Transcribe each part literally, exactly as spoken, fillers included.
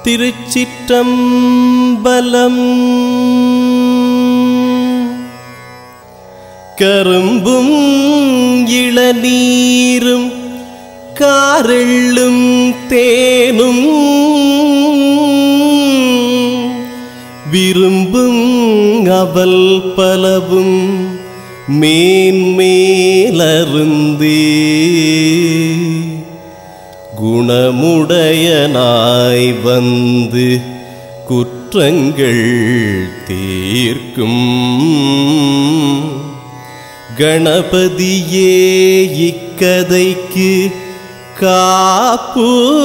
திருச்சிற்றம்பலம். கரும்பும் இளநீரும் காரெள்ளும் தேனும் விரும்பும் அவல் பலவும் மேன்மேலருந்தே குணமுடையனாய் வந்து குற்றங்கள் தீர்க்கும் கணபதியே இக்கதைக்கு காப்பு.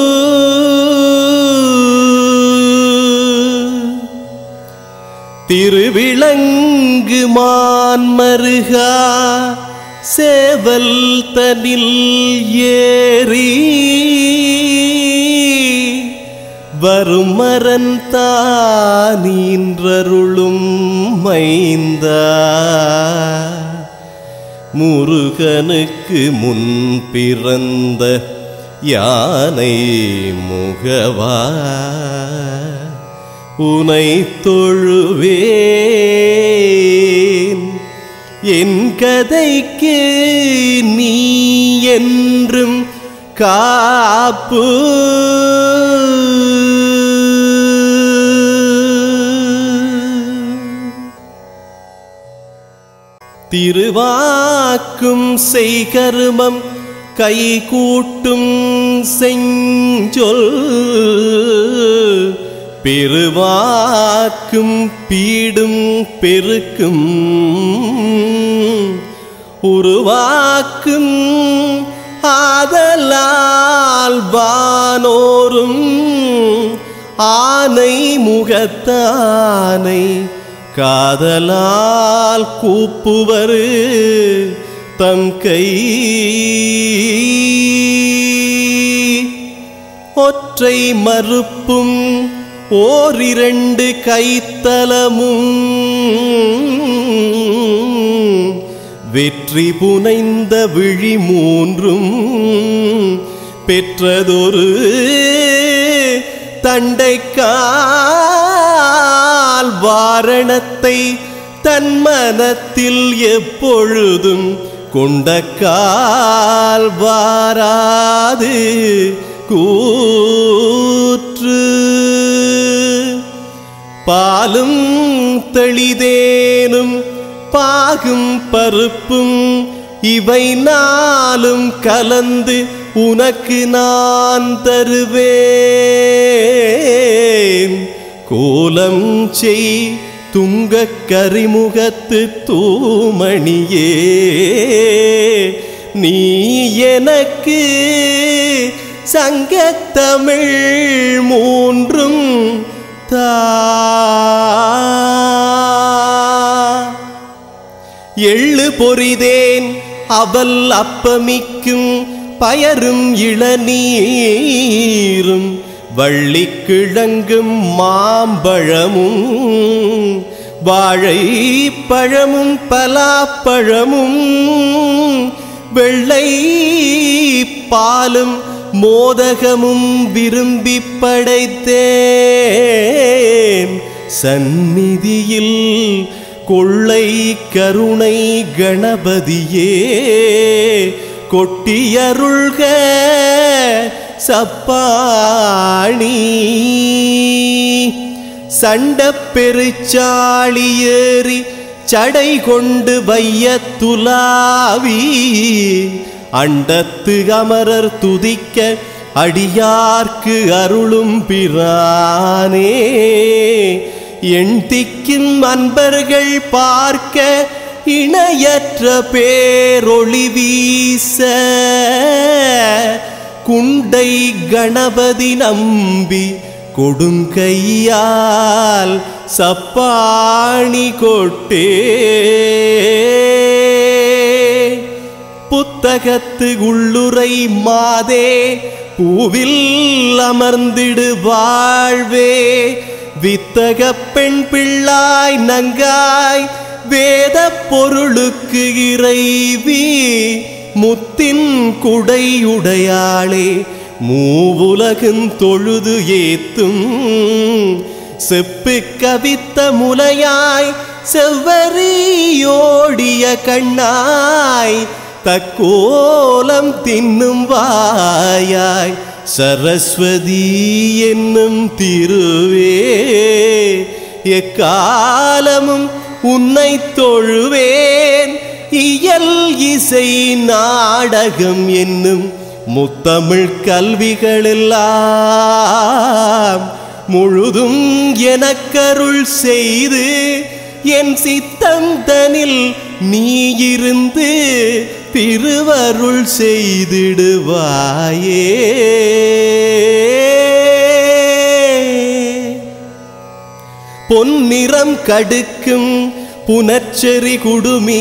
திருவிளங்கு மான்மருகா சேவல் தனில் ஏறி வருமரன் தானீன்றருளும் மைந்தா முருகனுக்கு முன் பிறந்த யானை முகவா உனை தொழுவேன். என் கதைக்கு நீ என்றும் காப்பு. திருவாக்கும் செய்கருமம் கை கூட்டும் செஞ்சொல் பெருவாக்கும் பீடும் பெருக்கும் உருவாக்கும் ஆதலால் வானோரும் ஆனை முகத்தானை காதலால் கூப்புவரு தம் கை. ஒற்றை மறுப்பும் ஓரிரண்டு கைத்தலமும் வெற்றி புனைந்த விழி மூன்றும் பெற்றதொரு தண்டைக்கால் வாரணத்தை தன் மனத்தில் எப்பொழுதும் கொண்ட கால் வாராது கூற்று. பாலும் தெளிதேனும் பாகும் பருப்பும் இவை நாளும் கலந்து உனக்கு நான் தருவேன். கோலம் செய் துங்கக் கரிமுகத்து தூமணியே நீ எனக்கு சங்கத்தமிழ் மூன்றும் தா. எள்ளு பொரிதேன் அவல் அப்பமிக்கும் பயரும் இளநீரும் வள்ளிக்கிழங்கும் மாம்பழமும் வாழை பழமும் பலாப்பழமும் வெள்ளை பாலும் மோதகமும் விரும்பி படைத்தேன். சந்நிதியில் கொள்ளை கருணை கணபதியே கொட்டியருள்க சப்பாணி. சண்டப் பெருச்சாளி ஏறி சடை கொண்டு வையத்துலாவி அண்டத்து அமரர் துதிக்க அடியார்க்கு அருளும் பிரானே. எண் திக்கும் அன்பர்கள் பார்க்க இணையற்ற பேரொளி வீச குண்டை கணபதி நம்பி கொடுங்கையால் சப்பாணி கொட்டே. புத்தகத்து உள்ளுரை மாதே பூவில் அமர்ந்திடு வாழ்வே வித்தக பெண் பிள்ளாய் நங்காய் வேத பொருளுக்கு இறைவி முத்தின் குடையுடையாளே மூவுலகும் தொழுது ஏத்தும் செப்பு கவித்த முலையாய் செவ்வரியோடிய கண்ணாய் தக்கோலம் தின்னும் வாயாய் சரஸ்வதி என்னும் திருவே எக்காலமும் உன்னை தொழுவேன் இயல் இசை நாடகம் என்னும் முத்தமிழ் கல்விகளெல்லாம் முழுதும் எனக்கருள் செய்து என் சித்தம் தனில் நீ இருந்து திருவருள் செய்திடுவாயே. பொன்னிறம் கடுக்கும் புனச்செறி குடுமி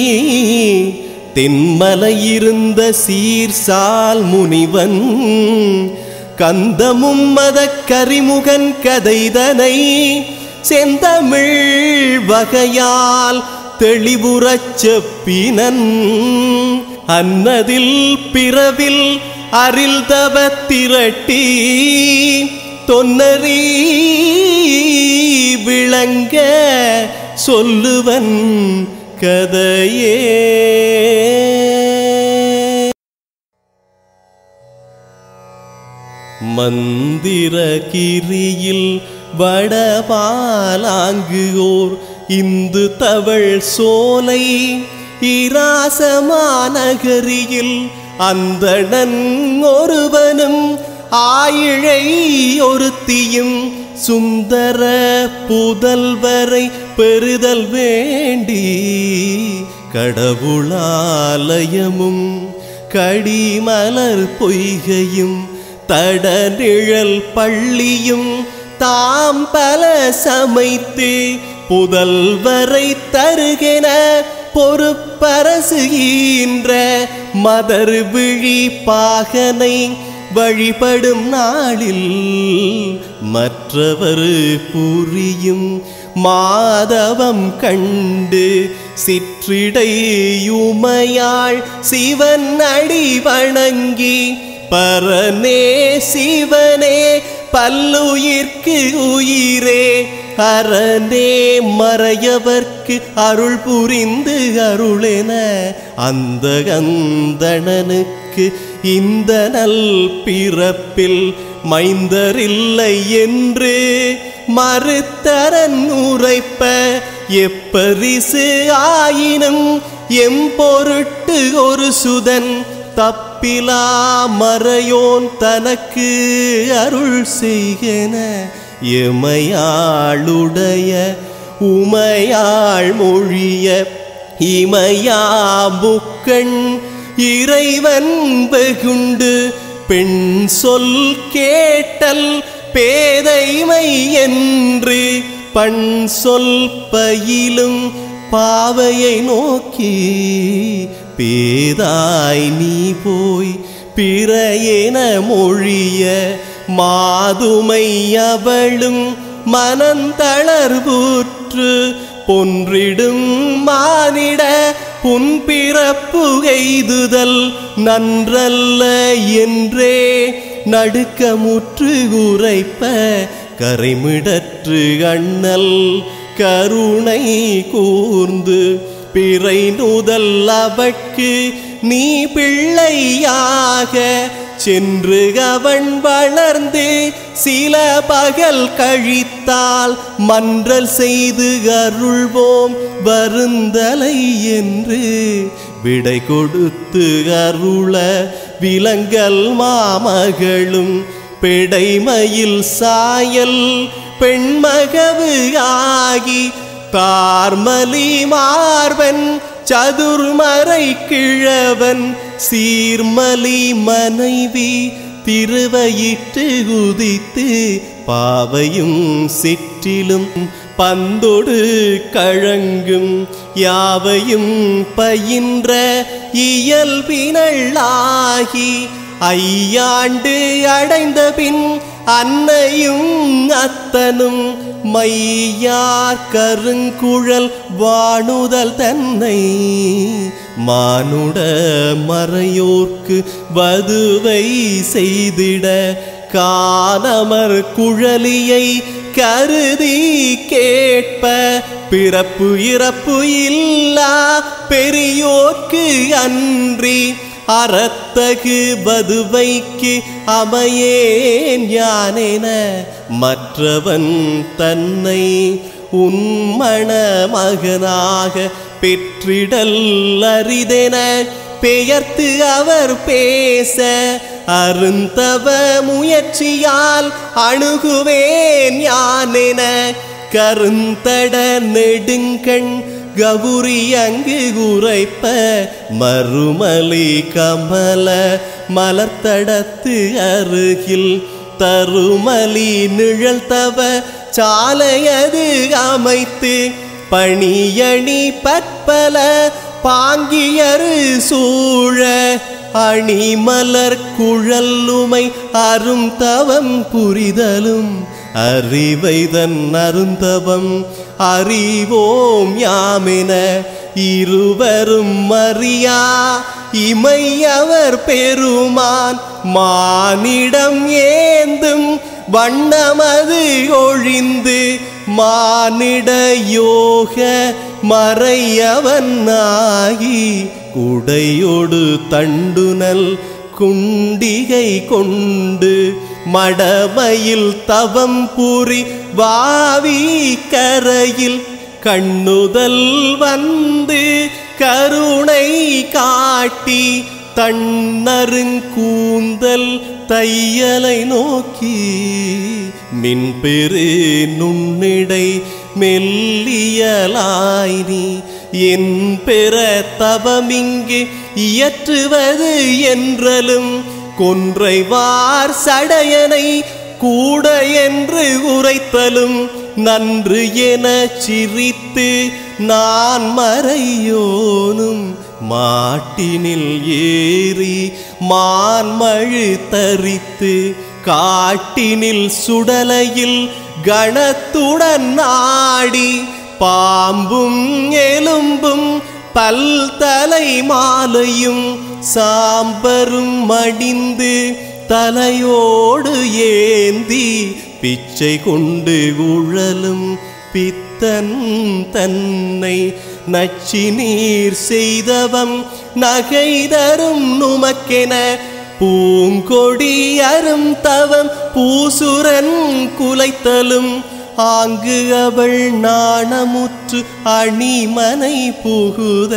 தென்மலையிருந்த சீர்சால் முனிவன் கந்தமும் மத கரிமுகன் கதைதனை செந்தமிழ் வகையால் தெளிவுறச் செப்பினன் அன்னதில் பிறவில் அரில் தவ திரட்டி தொன்னறி விளங்க சொல்லுவன் கதையே. மந்திரகிரியில் வடபாலாங்குவோர் இந்து தவள் சோலை இராசமாநகரியில் அந்தணன் ஒருவனும் ஆயிழை ஒருத்தியும் சுந்தர புதல்வரை பெறுதல் வேண்டி கடவுளாலயமும் கடிமலர் பொய்கையும் தடநிழல் பள்ளியும் தாம் பல சமைத்து புதல்வரை தருகென பொறுப்பரசுகின்ற மதர் விழி பாகனை வழிபடும் நாளில் மற்றவர் புரியும் மாதவம் கண்டு சிற்றிடையுமையாள் சிவன் அடி வணங்கி பரனே சிவனே பல்லுயிர்க்கு உயிரே அரணே மறையவர்க்கு அருள் புரிந்து அருளென அந்த அந்தணனுக்கு இந்த நல் பிறப்பில் மைந்தரில்லை என்று மறுத்தரன் உரைப்ப எப்பரிசு ஆயினும் எம்பொருட்டு ஒரு சுதன் தப்பிலா மறையோன் தனக்கு அருள் செய்கென எமையாளுடைய உமையாள் மொழிய இமையா புக்கண் இறைவன் வெகுண்டு பெண் சொல் கேட்டல் பேதைமை என்று பண் சொல் பயிலும் பாவையை நோக்கி பேதாய் நீ போய் பிறையென மொழிய மாதுமை அவளும் மனந்தளர்வுற்று பொன்றிடும் மானிட புன்பிறப்பு எய்துதல் நன்றல்ல என்றே நடுக்கமுற்று உரைப்ப கரைமிடற்று அண்ணல் கருணை கூர்ந்து பிறை நுதல் அவட்கு நீ பிள்ளையாக சென்று அவன் வளர்ந்து சில பகல் கழித்தால் மன்றல் செய்து அருள்வோம் வருந்தலை என்று விடை கொடுத்து அருள விலங்கல் மாமகளும் பெடைமயில் சாயல் பெண்மகவு ஆகி தார்மலி மார்பன் சதுர்மறை கிழவன் சீர்மலி மனைவி திருவயிற்று குதித்து பாவையும் சிற்றிலும் பந்தொடு கழங்கும் யாவையும் பயின்ற இயல்பினளாகி ஐயாண்டு அடைந்த பின் அன்னையும் அத்தனும் மையார் கருங்குழல் வாணுதல் தன்னை மானுட மறையோர்க்கு வதுவை செய்திட காணமர் குழலியை கருதி கேட்ப பிறப்பு இறப்பு இல்லா பெரியோர்க்கு அன்றி அறத்தகு வதுவைக்கு அமையேன் யானென மற்றவன் தன்னை உன்மண மகனாக பெற்றிடல் அரிதென பெயர்த்து அவர் பேச அருந்தவ முயற்சியால் அணுகுவேன் யானென கருந்தட நெடுங்கண் கவுரி அங்கு உரைப்ப மறுமலி கமல மலர்த்தடத்து அருகில் தருமலி நிழல்தவ சாலையது அமைத்து பணியணி பற்பல பாங்கியரு சூழ அணிமலர் குழலுமை அரும் தவம் புரிதலும் அறிவைதன் அருந்தவம் அறிவோம் யாமென இருவரும் மறியா இமையவர் பெருமான் மானிடம் ஏந்தும் வண்ணமது ஒழிந்து மானிட யோக மறையவன் ஆகி குடையோடு தண்டுனல் குண்டிகை கொண்டு மடமையில் தவம் புரி வாவி கரையில் கண்ணுதல் வந்து கருணை காட்டி தன்னருங்கூந்தல் தையலை நோக்கி மின்பெரு நுண்ணிடை மெல்லியலாய் நீ என் பெற தவமிங்கு இயற்றுவது என்றலும் கொன்றைவார் சடையனை கூட என்று உரைத்தலும் நன்று என சிரித்து நான் மறையோனும் மாட்டினில் ஏறி மான்மழு தரித்து காட்டினில் சுடலையில் கணத்துடன் ஆடி பாம்பும் எலும்பும் பல் தலை மாலையும் சாம்பரும் மடிந்து தலையோடு ஏந்தி பிச்சை கொண்டு உழலும் பித்தன் தன்னை நச்சி நீர் செய்தவம் நகை தரும் நுமக்கென பூங்கொடி அரும் தவம் பூசுரன் குலைத்தலும் ஆங்கு அவள் நாணமுற்று அணிமனை புகுத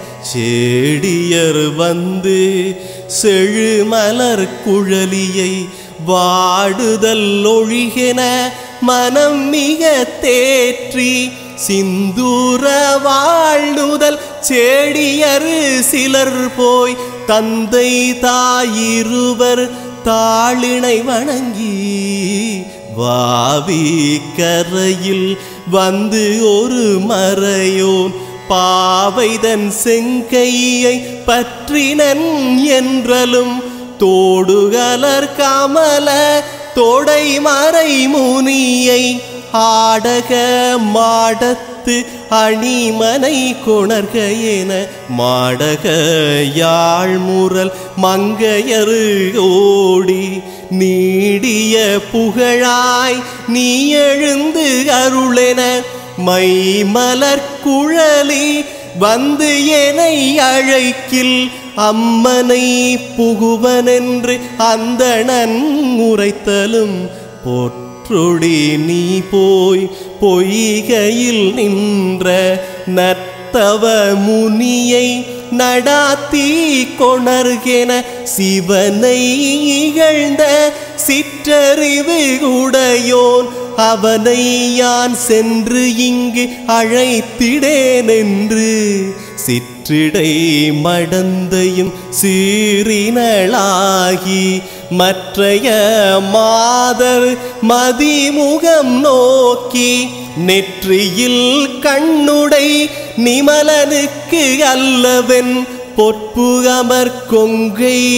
செடியர் வந்து செழுமலர் குழலியை வாடுதல் ஒழிகென மனம் மிக தேற்றி சிந்தூர வாழ்நுதல் செடியர் சிலர் போய் தந்தை தாயிருவர் தாளினை வணங்கி வாவி கரையில் வந்து ஒரு மறையோன் பாவைதன் செங்கையை பற்றினன் என்றலும் தோடுகலர் கமல தோடை மறை முனியை ஆடக மாடத்து அணிமனை கொணர்க என மாடக யாழ்முரல் மங்கையரு ஓடி நீடிய புகழாய் நீ எழுந்து அருளென மைமலர் குழலி வந்து என்னை அழைக்கில் அம்மனை புகுவனென்று அந்தணன் உரைத்தலும் போற்றொடி நீ போய் பொய்கையில் நின்ற நத்தவ முனியை நடாத்தி கொணர்கென சிவனை இகழ்ந்த சிற்றறிவு உடையோன் அவனை யான் சென்று இங்கு அழைத்திடேன் என்று சிற்றிடை மடந்தையும் சீரினளாகி மற்றைய மாதர் மதிமுகம் நோக்கி நெற்றியில் கண்ணுடை நிமலனுக்கு அல்லவென் பொற்பு அமர் கொங்கை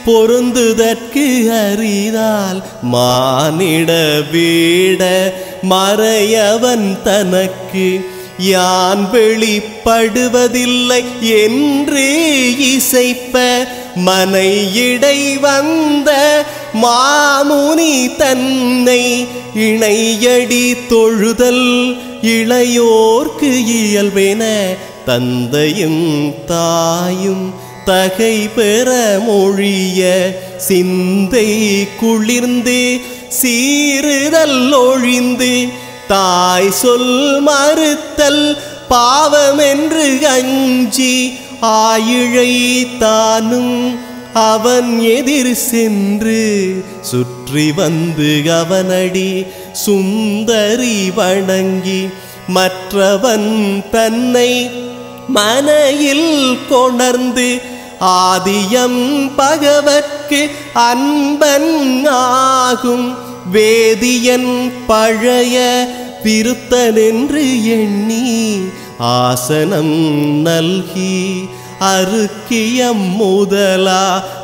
பொருந்துதற்கு அரிதால் மானிட வீட மறையவன் தனக்கு யான் வெளிப்படுவதில்லை என்று இசைப்ப மனையிடை வந்த மாமுனி தன்னை இணையடி தொழுதல் இளையோர்க்கு இயல்பென தந்தையும் தாயும் தகை பெற மொழிய சிந்தை குளிர்ந்து சீறுதல் ஒழிந்து தாய் சொல் மறுத்தல் பாவமென்று அஞ்சி ஆயிழை தானும் அவன் எதிர் சென்று சுற்றி வந்து அவனடி சுந்தரி வணங்கி மற்றவன் தன்னை மனையில் கொணர்ந்து ஆதியம் பகவற்கு அன்பன் ஆகும் வேதியன் பழைய விருத்தனென்று எண்ணி ஆசனம் நல்கி அருக்கியம் முதலா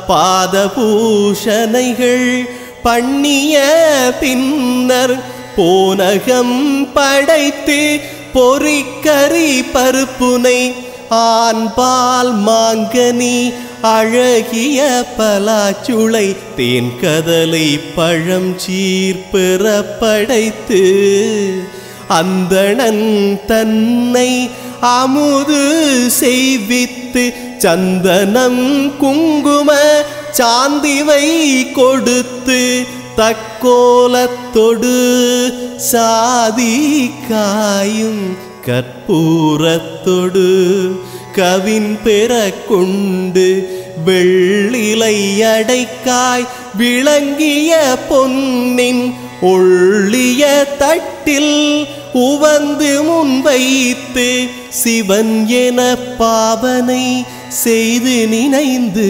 பாதபூஷணைகள் பண்ணிய பின்னர் போனகம் படைத்து பொறிக்கறி பருப்புனை ஆண்பால் மாங்கனி அழகிய பலாச்சுளை தேன் கதலை பழம் சீர்பெற படைத்து அந்தணன் தன்னை அமுது செய்வித்து சந்தனம் குங்கும சாந்திவை கொடுத்து தக்கோலத்தொடு சாதி காயும் கற்பூரத்தொடு கவின் பெற கொண்டு வெள்ளிலை அடைக்காய் விளங்கிய பொன்னின் ஒள்ளிய தட்டில் உவந்து முன்வைத்து சிவன் என பாவனை செய்து நினைந்து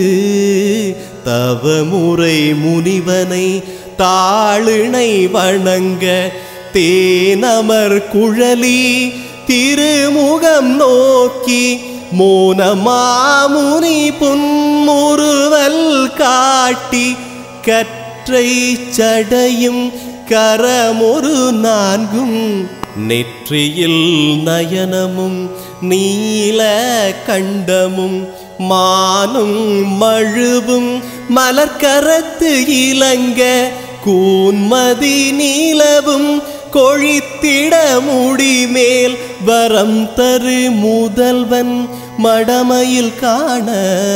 தவமுறை முனிவனை தாளிணை வணங்க தேனமர் குழலி திருமுகம் நோக்கி மோனமாமுனி புன்முறுவல் காட்டி கற்றை சடையும் கரமொரு நான்கும் நெற்றியில் நயனமும் நீல கண்டமும் மானும் மழுவும் மலர்கரத்து இலங்க கூன்மதி நீலவும் கொழித்திட முடிமேல் வரம் தரு முதல்வன் மடமையில் காண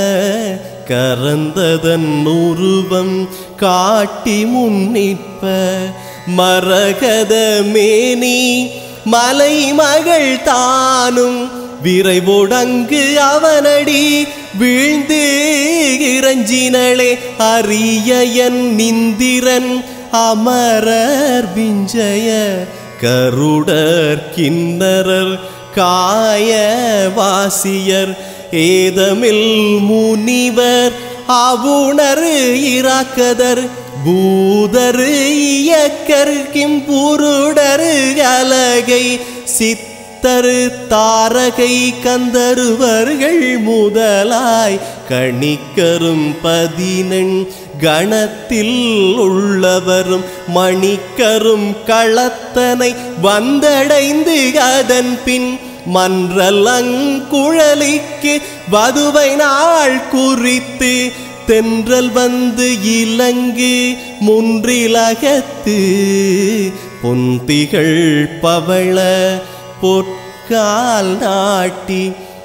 கரந்ததன் உருவம் காட்டி முன்னிற்ப மரகத மேனி மலைமகள் தானும் விரைவோடங்கு அவனடி வீழ்ந்து இறஞ்சினளே அரியன் நிந்திரன் அமரர் விஞ்சய கருடர் கிண்ணரர் காய வாசியர் ஏதமில் முனிவர் அவுணர் இராக்கதர் பூதரு இயக்கர் கிம்புருடரு அலகை சித்தரு தாரகை கந்தருவர்கள் முதலாய் கணிக்கரும் பதினெண் கணத்தில் உள்ளவரும் மணிக்கரும் களத்தனை வந்தடைந்து அதன் பின் மன்றலங்குழலிக்கு வதுவை நாள் குறித்து தென்றல் வந்து இலங்கு முன்றிலகத்து பொந்திகள் பவள பொற்கால் நாட்டி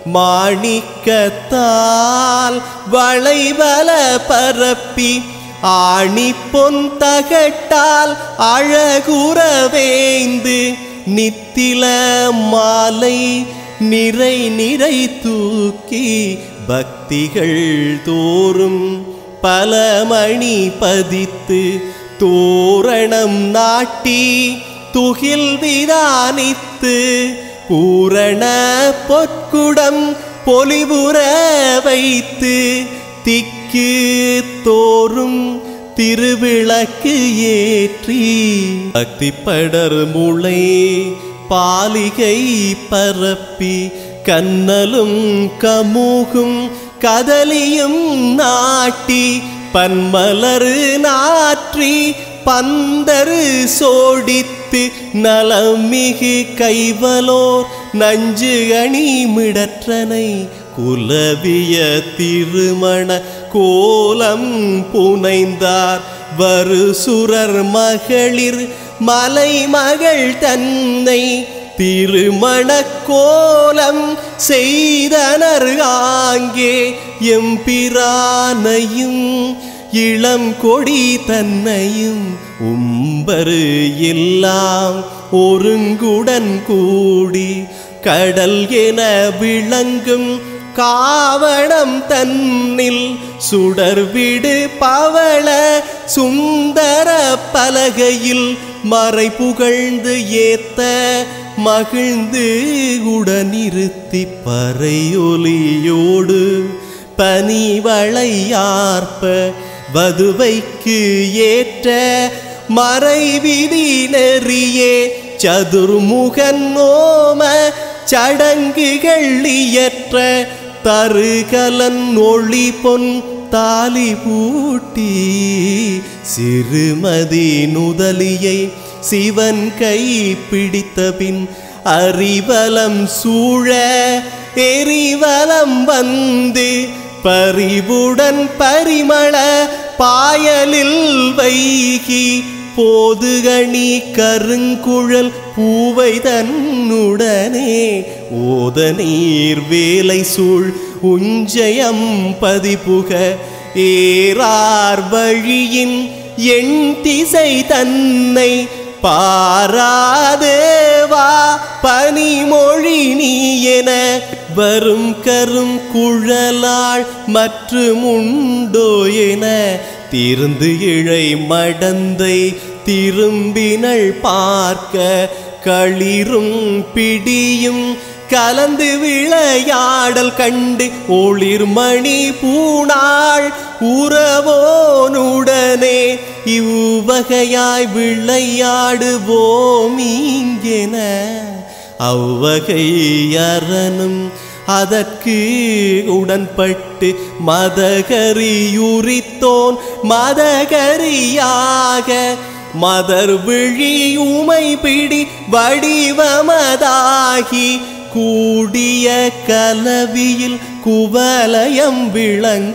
மாணிக்கத்தால் வளைவல பரப்பி ஆணி பொன் தகட்டால் அழகுறவேந்து நித்தில மாலை நிறை நிறை தூக்கி பக்திகள் தோறும் பலமணி பதித்து தோரணம் நாட்டி துகில் விதானித்து பூரண பொற்குடம் பொலிபுற வைத்து திக்கு தோறும் திருவிளக்கு ஏற்றி பக்தி படர் முளை பாலிகை பரப்பி கண்ணலும் கமுகும் கதலியும் நாட்டி பன்மலரு நாற்றி பந்தரு சோடித்து நலமிகு கைவலோர் நஞ்சு அணி மிடற்றனை குலவிய திருமண கோலம் புனைந்தார் வருசுரர் மகளிர் மலைமகள் தன்னை திருமண கோலம் செய்தனர் ஆங்கே எம்பிரானையும் இளம் கொடி தன்னையும் உம்பரு எல்லாம் ஒருங்குடன் கூடி கடல் என விளங்கும் காவணம் தன்னில் சுடர்விடு பவள சுந்தர பலகையில் மறை புகழ்ந்து ஏத்த மகிழ்ந்து உடனிருத்தி பறையொலியோடு பனிவளையார்ப்ப வதுவைக்கு ஏற்ற மறைவிதி நெறியே சதுர்முகன் நோம சடங்குகள் இயற்ற தருகலன் ஒளி பொன் தாலி பூட்டி சிறுமதி நுதலியை சிவன் கை பிடித்த பின் அறிவலம் சூழ எரிவலம் வந்து பரிவுடன் பரிமள பாயலில் வைகி போதுகணி கருங்குழல் பூவை தன்னுடனே ஓத நீர் வேலை சூழ் உஞ்சயம் பதிபுக ஏறார் வழியின் எண் திசை தன்னை பாராதேவா பனிமொழி நீ என வரும் கரும் குழலாள் மற்றும் உண்டோ என திருந்து இழை மடந்தை திரும்பினள் பார்க்க களிரும் பிடியும் கலந்து விளையாடல் கண்டு ஒளிர்மணி பூணாள் உறவோனுடனே இவ்வகையாய் விளையாடுவோம் இங்கென அவ்வகை அரணும் அதற்கு உடன்பட்டு மதகரியுரித்தோன் மதகரியாக மதர் விழி உமை பிடி வடிவமதாகி கூடிய கலவியில் குவலயம் விளங்க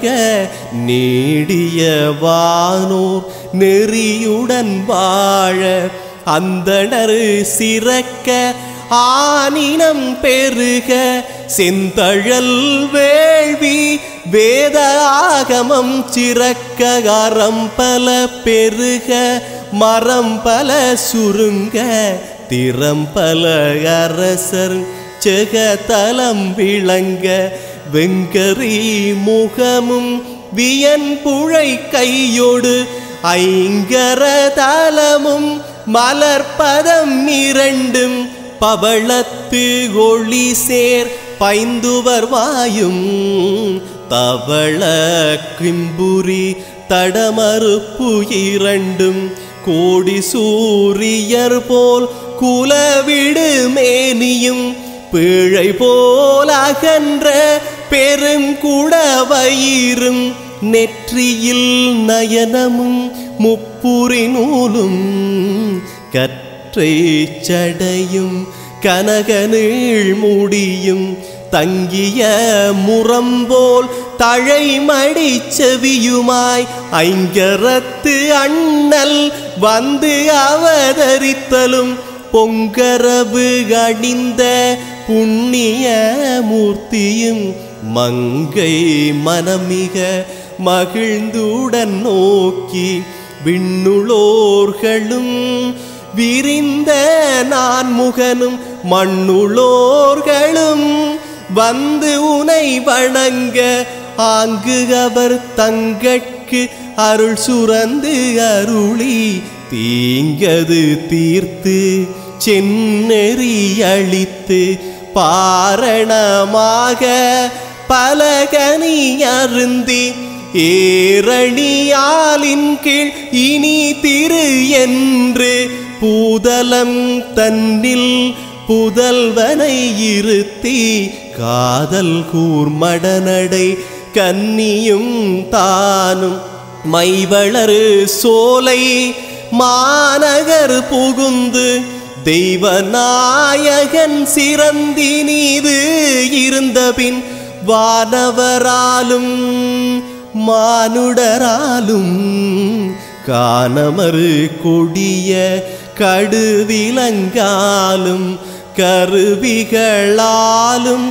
நீடிய வானோர் நெறியுடன் வாழ அந்தணர் சிறக்க ஆனினம் பெருக செந்தழல் வேள்வி வேத ஆகமம் சிறக்க அறம் பல பெருக மரம் பல சுருங்க திறம் பல அரசர் செகதலம் விளங்க வெங்கரி முகமும் வியன் புழை கையோடு ஐங்கர தலமும் மலர்பதம் இரண்டும் பவளத்து ஒளி சேர் பைந்துவர் வாயும் தவள கிம்புரி தடமறுப்பு இரண்டும் கோடி சூரியர் போல் குலவிடு மேனியும் பிழை போல் அகன்ற பெருங்குடவயிரும் நெற்றியில் நயனமும் முப்புரி நூலும் கற்றை சடையும் கனகநீள் முடியும் தங்கிய முரம்போல் தழைமடி செவியுமாய் ஐங்கரத்து அண்ணல் வந்து அவதரித்தலும் பொங்கரவு அணிந்த புண்ணிய மூர்த்தியும் மங்கை மனமிக மகிழ்ந்துடன் நோக்கி விண்ணுளோர்களும் விரிந்த நான்முகனும் மண்ணுளோர்களும் வந்து உனை வணங்க ஆங்கு அவர் தங்கட்கு அருள் சுரந்து அருளி தீங்கது தீர்த்து சென்னெறி அளித்து பாரணமாக பலகனி அருந்தி ஏரணியாலின் கீழ் இனி திரு என்று பூதலம் தன்னில் புதல்வனை இருத்தி காதல் கூர்மடனடை கன்னியும் தானும் மைவளரு சோலை மாநகர் புகுந்து தெய்வநாயகன் சிறந்தினிது இருந்தபின் வானவராலும் மானுடராலும் காணமறு கொடிய கடுவிலங்காலும் கருவிகளாலும்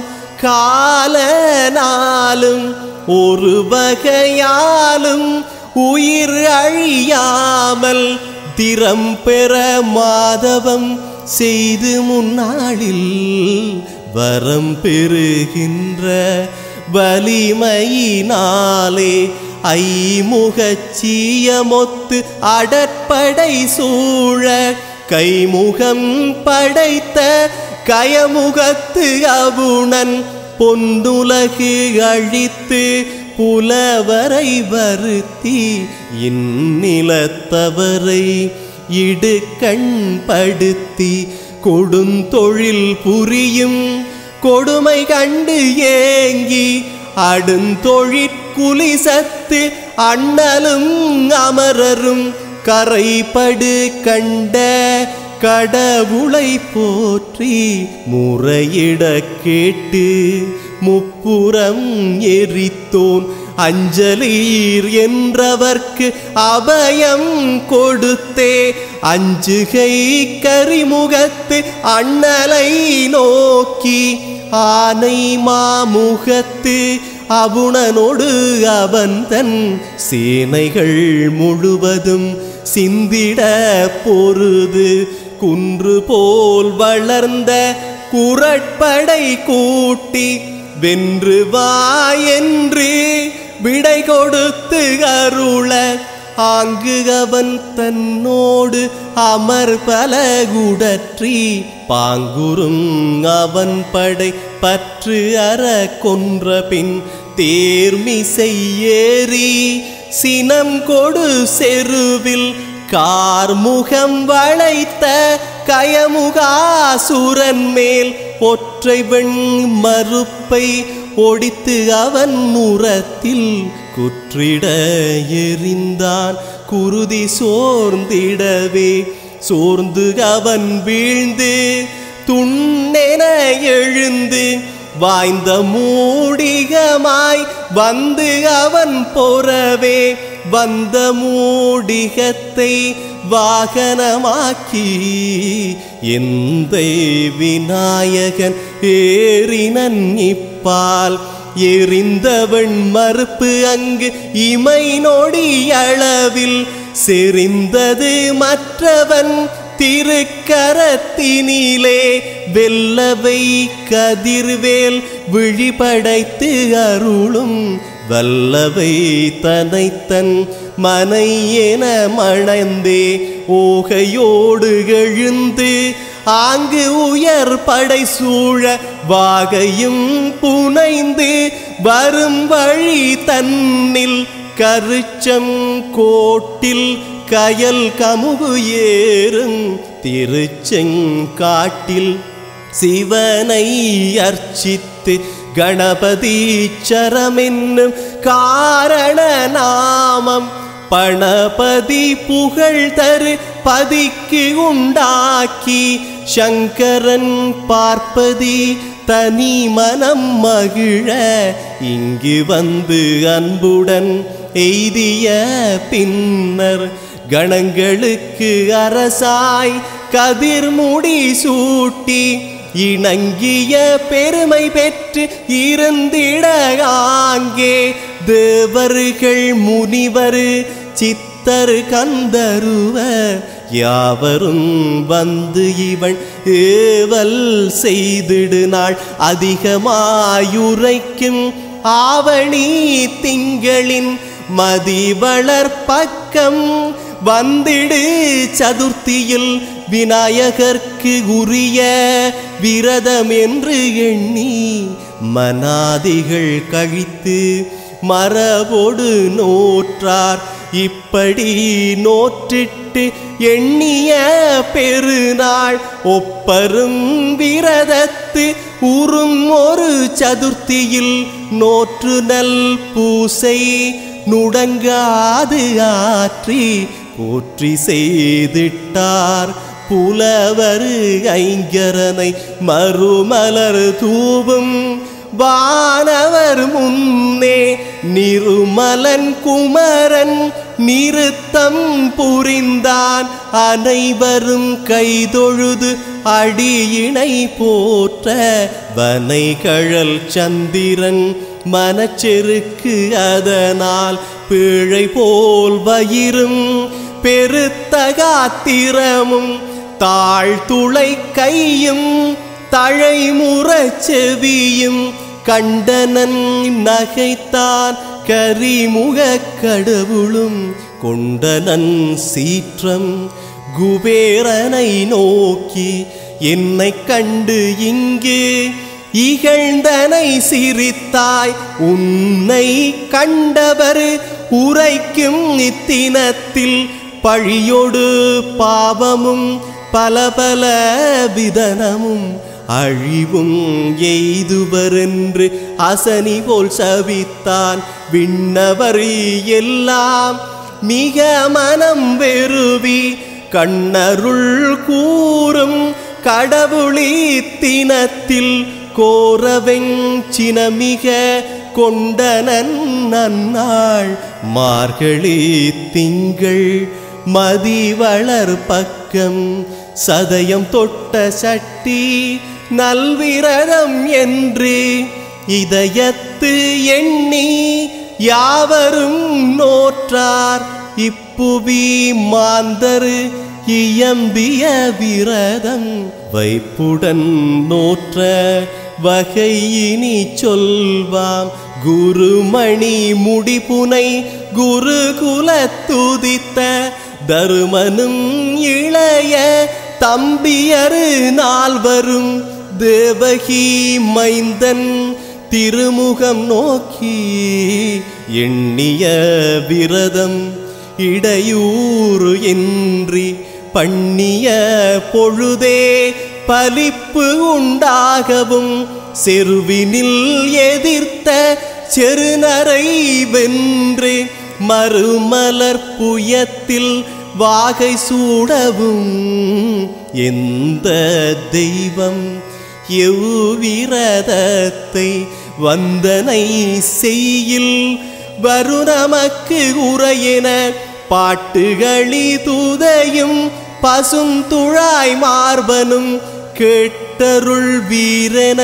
காலனாலும் ஒரு வகையாலும் உயிர் அழியாமல் திறம் பெற மாதவம் செய்து முன்னாளில் வரம் பெறுகின்ற வலிமையினாலே ஐமுகச்சீயமொத்து அடற்படை சூழ கைமுகம் படைத்த கயமுகத்து அவுணன் பொன்னுலகு அழித்து புலவரை வருத்தி இந்நிலத்தவரை இடுக்கண் படுத்தி கொடுந்தொழில் புரியும் கொடுமை கண்டு ஏங்கி அடுந்தொழிற்குலிசத்து அண்ணலும் அமரரும் கரைபடு கண்ட கடவுளை போற்றி முறையிட கேட்டு முப்புறம் எரித்தோன் அஞ்சலீர் என்றவர்க்கு அபயம் கொடுத்தே அஞ்சுகை கரிமுகத்து அண்ணலை நோக்கி ஆனை மாமுகத்து அவுணனோடு அவன் தன் சேனைகள் முழுவதும் சிந்திட பொருது குன்று போல் வளர்ந்த குரட்படை கூட்டி வென்று வா என்று விடை கொடுத்து அருள ஆங்கு அவன் தன்னோடு அமர் பலகுடற்றி பாங்குறும் அவன் படை பற்று அற கொன்ற பின் தேர்மிசை ஏறி சினம் கொடு செருவில் கார்முகம் வளைத்த கயமுகாசுரன் மேல் ஒற்றை வெண் மறுப்பை ஒடித்து அவன் முரத்தில் குற்றிட எறிந்தான் குருதி சோர்ந்திடவே சோர்ந்து அவன் வீழ்ந்து துண்ணென எழுந்து வாய்ந்த மூடிகமாய் வந்து அவன் பொறவே வந்த மூடிகத்தை வாகனமாக்கி எந்தை விநாயகன் ஏறினன் இப்பால் எரிந்தவன் மறுப்பு அங்கு இமை நொடி அளவில் செறிந்தது மற்றவன் திருக்கரத்தினிலே வெல்லவை கதிர்வேல் விழிபடைத்து அருளும் வல்லவை தனைத்தன் மனை என மணந்தே ஓகையோடு எழுந்து ஆங்கு உயர் படை சூழ வாகையும் புனைந்து வரும் வழி தன்னில் கருச்சம் கோட்டில் கயல் கமுகு ஏறும் திருச்செங்காட்டில் சிவனை அர்ச்சித்து கணபதீச்சரமென்னும் காரண நாமம் பணபதி புகழ் தரு பதிக்கு உண்டாக்கி சங்கரன் பார்ப்பதி தனி மனம் மகிழ இங்கு வந்து அன்புடன் எய்திய பின்னர் கணங்களுக்கு அரசாய் கதிர்முடி சூட்டி இணங்கிய பெருமை பெற்று இருந்திட ஆங்கே தேவர்கள் முனிவர் சித்தர் கந்தருவ யாவரும் வந்து இவன் ஏவல் செய்திடு நாள் அதிகமாயுரைக்கும் ஆவணி திங்களின் மதிவளர் பக்கம் வந்திடு சதுர்த்தியில் விநாயகர்க்கு உரிய விரதம் என்று எண்ணி மனாதிகள் கழித்து மரபோடு நோற்றார் இப்படி நோற்றிட்டு எண்ணிய பெருநாள் ஒப்பரும் விரதத்து உறும் ஒரு சதுர்த்தியில் நோற்று நல் பூசை நுடங்காது ஆற்றி போற்றி செய்திட்டார் புலவர் ஐங்கரனை மறுமலர் தூவும் வானவர் முன்னே நிருமலன் குமரன் நிறுத்தம் புரிந்தான் அனைவரும் கைதொழுது அடியினை போற்ற வனைகழல் சந்திரன் மனச்செருக்கு அதனால் பிழை போல் வயிறும் பெருத்தகாத்திரமும் தாழ்துளை கையும் தழைமுறச் செவியும் கண்டனன் நகைத்தான் கரிமுகக் கடவுளும் கொண்டனன் சீற்றம் குபேரனை நோக்கி என்னை கண்டு இங்கே இகழ்ந்தனை சிரித்தாய் உன்னை கண்டவர் உரைக்கும் இத்தினத்தில் பழியொடு பாவமும் பல பல விதனமும் அழிவும் எய்துவரென்று அசனி போல் சபித்தான் விண்ணவர் எல்லாம் மிக மனம் வெறுவி கண்ணருள் கூறும் கடவுளி தினத்தில் கோரவெங் சினமிக கொண்டனன் நன்னாள் மார்கழி திங்கள் மதிவளர் பக்கம் சதயம் தொட்ட சட்டி நல்விரதம் என்று இதயத்து எண்ணி யாவரும் நோற்றார் இப்புவி மாந்தரு இயம்பிய விரதம் வைப்புடன் நோற்ற வகையினி சொல்வாம் குருமணி முடிபுனை குருகுல துதித்த தருமனும் இளைய தம்பியரு நால்வரும் தேவகி மைந்தன் திருமுகம் நோக்கி எண்ணிய விரதம் இடையூறு இன்றி பண்ணிய பொழுதே பலிப்பு உண்டாகவும் செருவினில் எதிர்த்த செருநரை வென்று மறுமலர் புயத்தில் வாகை சூடவும் எந்த தெய்வம் எவ்விரதத்தை வந்தனை செய்யில் வரு நமக்கு உரையென பாட்டுகளி துதையும் பசும் துழாய் மார்பனும் கேட்டருள் வீரன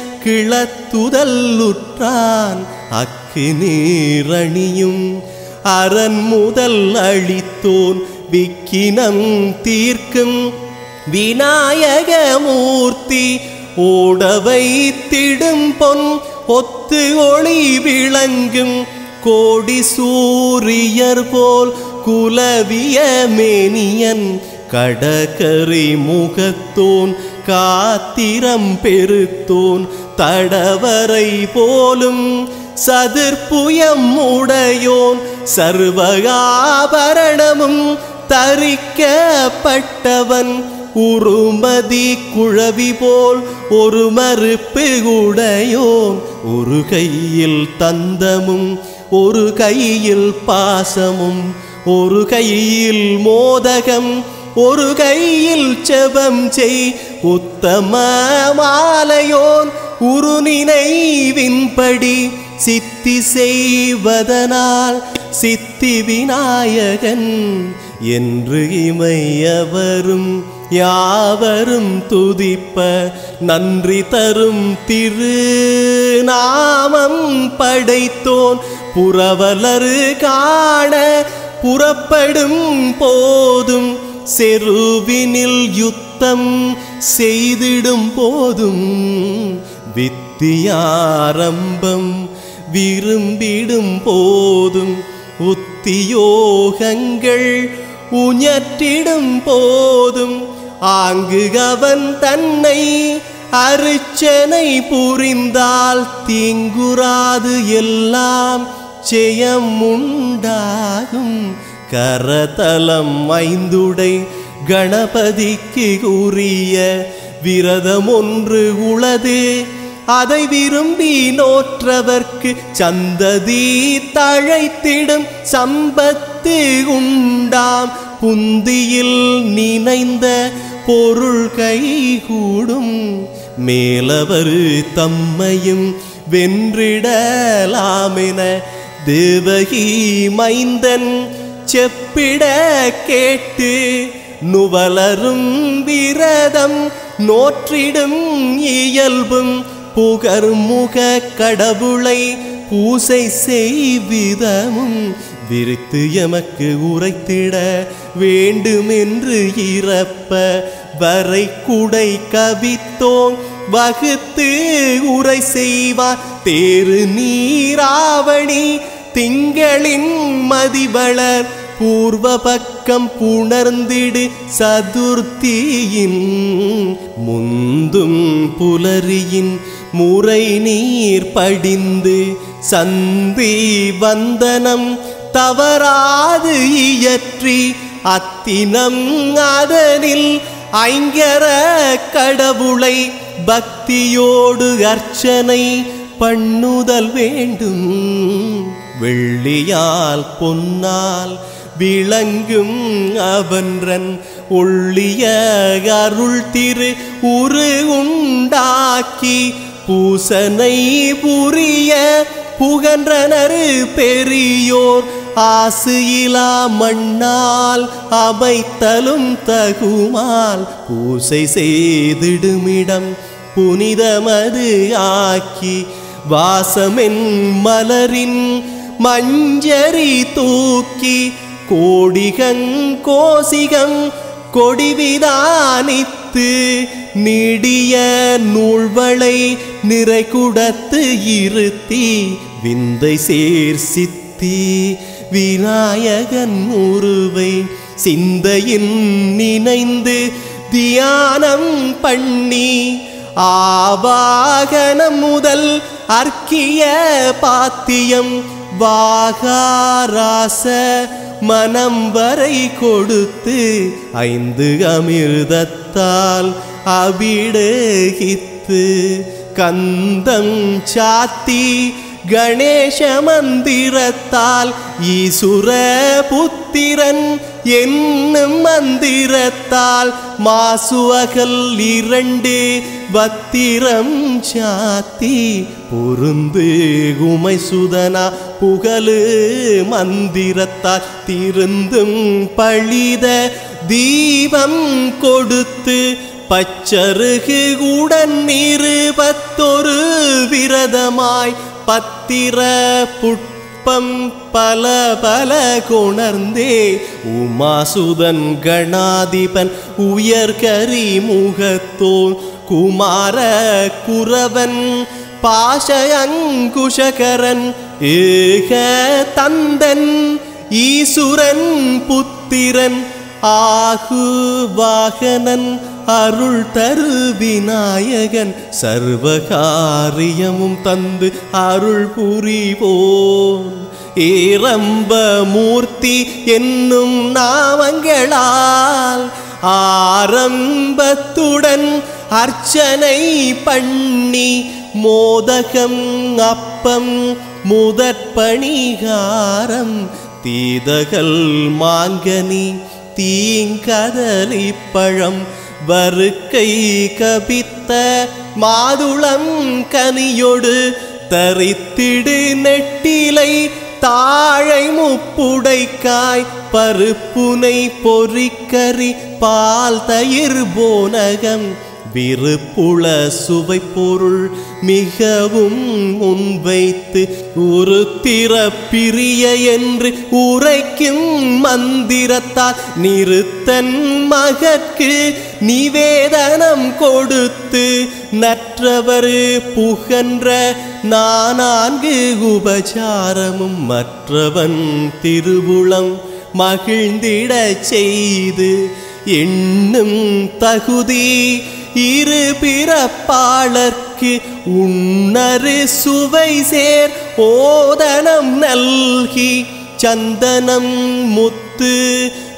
கிளத்துதல்லுற்றான் அக்கு நீரணியும் அரண் முதல் அளித்தோன் விக்கினம் தீர்க்கும் விநாயகமூர்த்தி ஓடவை திடும் பொன் ஒத்து ஒளி விளங்கும் கோடி சூரியர் போல் குலவிய மேனியன் கடகரி முகத்தோன் காத்திரம் பெருத்தோன் தடவரை போலும் சதிர்புயம் உடையோன் சர்வகாபரணமும் தரிக்கப்பட்டவன் உருமதி குழவி போல் ஒரு மறுப்பு உடையோன் ஒரு கையில் தந்தமும் ஒரு கையில் பாசமும் ஒரு கையில் மோதகம் ஒரு கையில் செபம் செய் உத்தம மாலையோன் உரு நினைவின்படி சித்தி செய்வதனால் சித்தி விநாயகன் என்று இமையவரும் யாவரும் துதிப்ப நன்றி தரும் திரு நாமம் படைத்தோன் புரவலரு காண புறப்படும் போதும் செருவினில் யுத்தம் செய்திடும் போதும் வித்தியாரம்பம் விரும்பிடும் போதும் உத்தியோகங்கள் உஞற்றிடும் போதும் ஆங்கு அவன் தன்னை அருச்சனை புரிந்தால் தீங்குறாது எல்லாம் ஜெயம் உண்டாகும் கரதலம் ஐந்துடை கணபதிக்கு உரிய விரதம் ஒன்று உளது அதை விரும்பி நோற்றவர்க்கு சந்ததி தழைத்திடும் சம்பத்து உண்டாம் புந்தியில் நினைந்த பொருள் கைகூடும் மேலவர் தம்மையும் வென்றிடலாமென தேவகி மைந்தன் செப்பிட கேட்டு நுவலரும் விரதம் நோற்றிடும் இயல்பும் புகர்முக கடவுளை பூசை செய்விதமும் விரித்து எமக்கு உரைத்திட வேண்டுமென்று இறப்ப வரை குடை கவித்தோம் வகுத்து உரை செய்வார் தேரு நீராவணி திங்களின் மதிவளர் பூர்வ பக்கம் புணர்ந்திடு சதுர்த்தியின் முந்தும் புலரியின் முறை நீர் படிந்து சந்தி வந்தனம் தவறாது இயற்றி அத்தினம் அதனில் ஐங்கர கடவுளை பக்தியோடு அர்ச்சனை பண்ணுதல் வேண்டும் வெள்ளியால் பொன்னால் விளங்கும் அவன்றன் ஒள்ளிய அருள் திரு உரு உண்டாக்கி பூசனை புரிய புகன்றனர் பெரியோர் ஆசையிலா மண்ணால் அமைத்தலும் தகுமால் பூசை செய்திடுமிடம் புனிதமது ஆக்கி வாசமென் மலரின் மஞ்சரி தூக்கி கோடிகங் கோசிகம் கொடிவிதானித்து நீடிய நூல்வளை நிறை குடத்து இருத்தி விந்தை சேர் சித்தி விநாயகன் உருவை சிந்தையின் நினைந்து தியானம் பண்ணி ஆவாகனம் முதல் அர்க்கிய பாத்தியம் வாகாராச மனம் வரை கொடுத்து ஐந்து அமிர்தத்தால் அபிடகித்து கந்தம் சாத்தி கணேச மந்திரத்தால் ஈசுர புத்திரன் என்னும் மந்திரத்தால் மாசுவகல் இரண்டு வத்திரம் சாத்தி பொருந்து உமை சுதனா புகழு மந்திரத்தால் திருந்தும் பழித தீபம் கொடுத்து பச்சருகு உடன் இருபத்தொரு விரதமாய் பத்திர புட்பம் பல பல கொணர்ந்தே உமாசுதன் கணாதிபன் உயர்கரி முகத்தோன் குமார குரவன் பாசயங்குஷகரன் ஏக தந்தன் ஈசுரன் புத்திரன் ஆகு வாகனன் அருள் தரு விநாயகன் சர்வகாரியமும் தந்து அருள் புரிவோன் ஏரம்ப மூர்த்தி என்னும் நாமங்களால் ஆரம்பத்துடன் அர்ச்சனை பண்ணி மோதகம் அப்பம் முதற்பணிகாரம் தீதகல் மாங்கனி தீங்கதலி பழம் வருக்கை கபித்த மாதுளம் கனியொடு தரித்திடு நெட்டிலை தாழை முப்புடைக்காய் பருப்புனை பொறிக்கறி பால் தயிர் போனகம் விருப்புள சுவை பொருள் மிகவும் முன்வைத்து உருத்திர பிரிய என்று உரைக்கும் மந்திரத்தால் நிறுத்தன் மகற்கு நிவேதனம் கொடுத்து நற்றவர் புகன்ற நான்கு உபசாரமும் மற்றவன் திருவுளம் மகிழ்ந்திடச் செய்து எண்ணும் தகுதி இரு பிறப்பாளர்க்கு உன்னரு சுவை சேர் ஓதனம் நல்கி சந்தனம் முத்து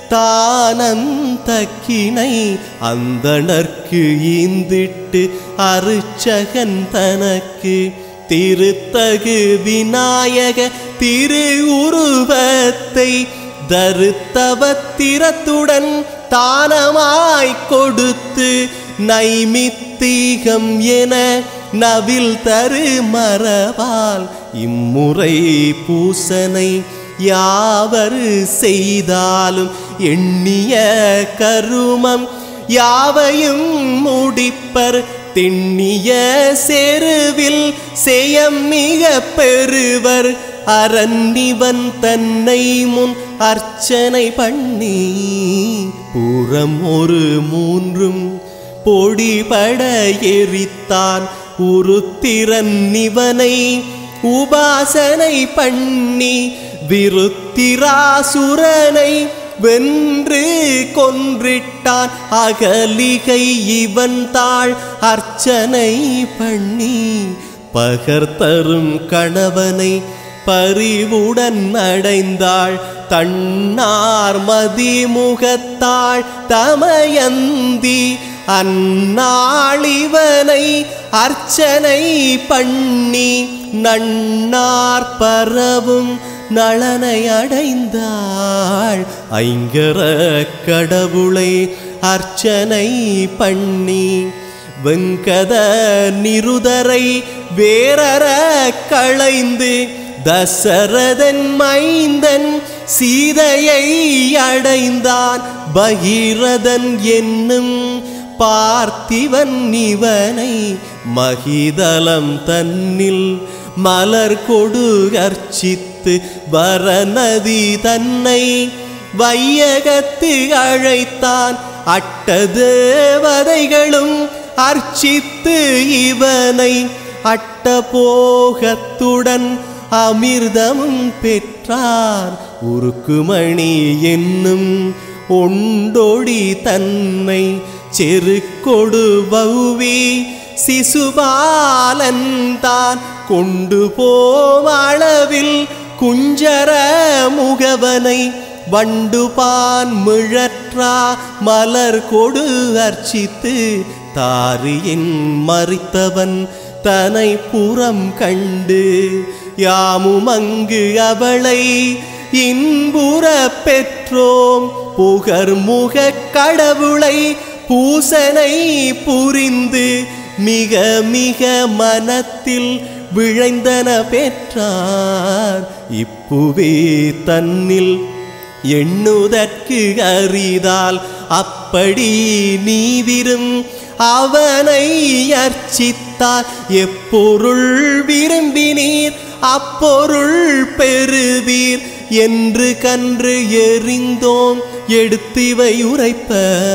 தானந்தக்கினை அந்தணர்க்கு ஈந்திட்டு அருச்சகன் தனக்கு திருத்தகு விநாயக திரு உருவத்தை தருத்தவத்திரத்துடன் தானமாய் கொடுத்து நைமித்திகம் என நவில் தரு மரபால் இம்முறை பூசனை யாவர் செய்தாலும் எண்ணிய கருமம் யாவையும் முடிப்பர் திண்ணிய செருவில் செயம் மிக பெறுவர் அரண்ணிவன் தன்னை முன் அர்ச்சனை பண்ணி புறம் ஒரு மூன்றும் பொடிபட எரித்தான் உருத்திரன் நிவனை உபாசனை பண்ணி விருத்திராசுரனை வென்று கொன்றிட்டான் அகலிகை இவன் தாள் அர்ச்சனை பண்ணி பகர்தரும் கணவனை பரிவுடன் அடைந்தாள் தன்னார் மதிமுகத்தாள் தமயந்தி அந்நாளிவனை அர்ச்சனை பண்ணி நன்னார் பரவும் நலனை அடைந்தாள் ஐங்கர கடவுளை அர்ச்சனை பண்ணி வெங்கத நிருதரை வேரற களைந்து தசரதன் மைந்தன் சீதையை அடைந்தான் பகீரதன் என்னும் பார்த்திவன் இவனை மகிதலம் தன்னில் மலர் கொடு அர்ச்சித்து வரநதி தன்னை வையகத்து அழைத்தான் அட்டதேவதைகளும் அர்ச்சித்து இவனை அட்டபோகத்துடன் அமிர்தமும் பெற்றார் உருக்குமணி என்னும் ஒண்டொடி தன்னை செருக்கொடு வௌவி சிசுபாலன் தான் கொண்டு போமளவில் குஞ்சர முகவனை வண்டுபான் மிழற்றா மலர் கொடு அர்ச்சித்து தாரியின் மறித்தவன் தனை புறம் கண்டு யாமும் அங்கு அவளை இன்புற பெற்றோம் புகர்முக கடவுளை பூசனை புரிந்து மிக மிக மனத்தில் விழைந்தன பெற்றார் இப்புவே தன்னில் எண்ணுதற்கு அரிதால் அப்படி நீவிரும் அவனை அர்ச்சித்தார் எப்பொருள் விரும்பினீர் அப்பொருள் பெறுவீர் என்று கன்று எறிந்தோம் எடுத்திவை உரைப்ப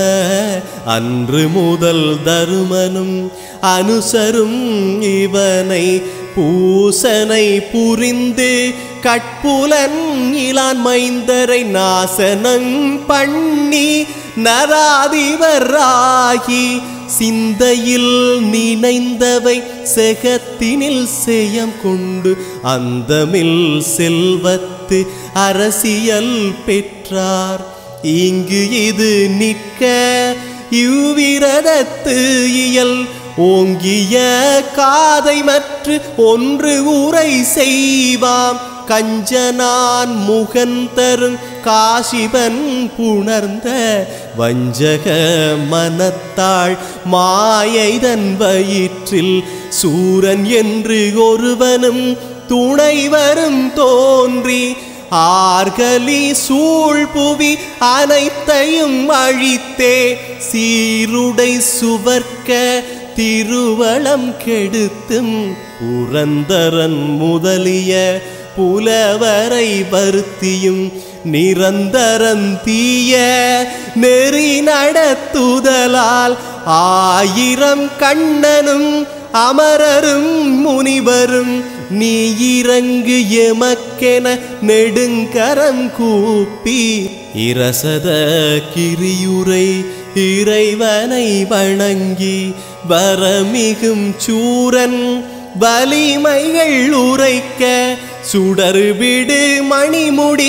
அன்று முதல் தருமனும் அனுசரும் இவனை பூசனை புரிந்து கட்புலன் இளான் மைந்தரை நாசனங் பண்ணி நராதிவராகி சிந்தையில் நினைந்தவை செகத்தினில் செயம் கொண்டு அந்தமில் செல்வத்து அரசியல் பெற்றார் இங்கு இது நிற்க இவ்விரதத்து இயல் ஓங்கிய காதை மற்று ஒன்று உரை செய்வாம் கஞ்சனான் முகந்தரும் காசிபன் புணர்ந்த வஞ்சக மனத்தாள் மாயைதன் வயிற்றில் சூரன் என்று ஒருவனும் துணைவரும் தோன்றி ஆர்கலி சூழ்புவி அனைத்தையும் அழித்தே சீருடை சுவர்க்க திருவளம் கெடுத்தும் புரந்தரன் முதலிய புலவரை வருத்தியும் நிரந்தரன் தீய நெறி நடத்துதலால் ஆயிரம் கண்ணனும் அமரரும் முனிவரும் நீ இறங்கு எமக்கென நெடுங்கரம் கூப்பி இரசத கிரியுரை இறைவனை வணங்கி வரமிகும் சூரன் வலிமைகள் உரைக்க சுடர்விடு மணிமுடி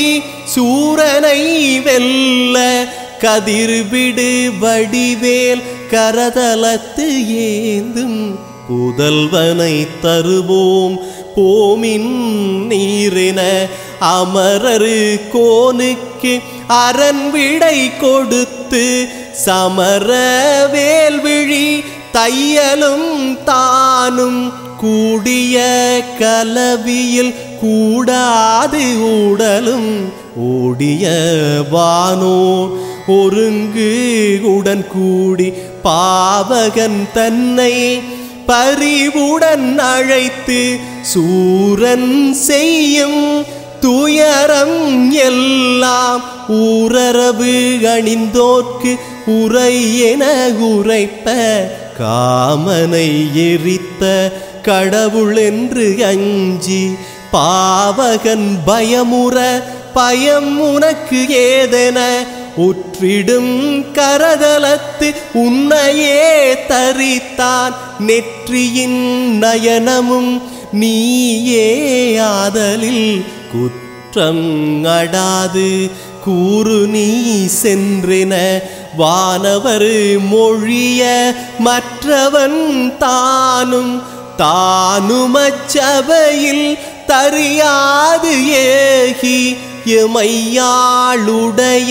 சூரனை வெல்ல கதிர்விடு வடிவேல் கரதலத்து ஏந்தும் புதல்வனை தருவோம் போமின் நீரென அமரரு கோனுக்கு அரண் விடை கொடுத்து சமர வேல்விழி தையலும் தானும் கூடிய கலவியில் கூடாது ஊடலும் ஓடிய வானோர் ஒருங்கு உடன் கூடி பாவகன் தன்னை பரிவுடன் அழைத்து சூரன் செய்யும் துயரம் எல்லாம் ஊரரவு அணிந்தோர்க்கு உரை என உரைப்ப காமனை எரித்த கடவுள் என்று அஞ்சி பாவகன் பயமுற பயம் உனக்கு ஏதென உற்றிடும் கரதலத்து உன்னையே தரித்தான் நெற்றியின் நயனமும் நீயே ஆதலில் குற்றம் அடாது கூறு நீ சென்றென வானவர் மொழிய மற்றவன் தானும் தானுமச்சபையில் தறியாது ஏகி எமையாளுடைய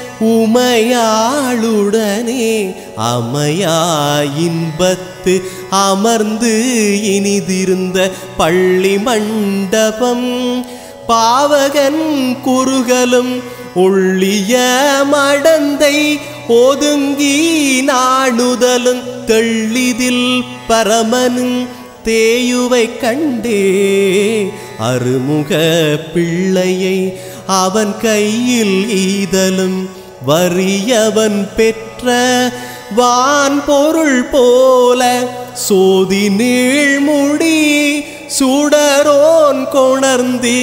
உமையாளுடனே அமையா இன்பத்து அமர்ந்து இனிதிருந்த பள்ளி மண்டபம் பாவகன் குறுகலும் ஒள்ளிய மடந்தை ஒதுங்கி நாடுதலும் தெள்ளிதில் பரமனும் தேயுவை கண்டே அருமுக பிள்ளையை அவன் கையில் ஈதலும் வறியவன் பெற்ற வான் பொருள் போல சோதி நீழ்முடி சுடரோன் கொணர்ந்தி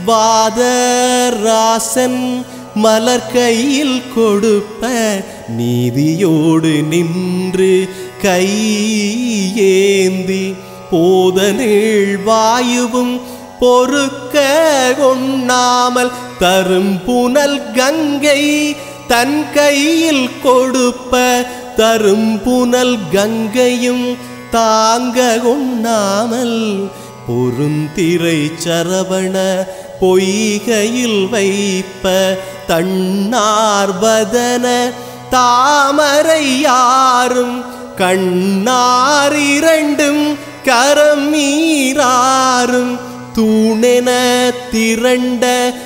வாதராசன் மலர் கையில் கொடுப்ப நீதியோடு நின்று கையேந்தி போத நீள் வாயுவும் பொறுக்க கொண்ணாமல் தரும் புனல் கங்கை தன் கையில் கொடுப்ப தரும் புனல் கங்கையும் தாங்க கொண்ணாமல் பொருந்திரை சரவண பொய்கையில் வைப்ப தன்னார்வதன தாமரை யாரும் கண்ணார் இரண்டும் கரம் மீறாரும் தூணென திரண்ட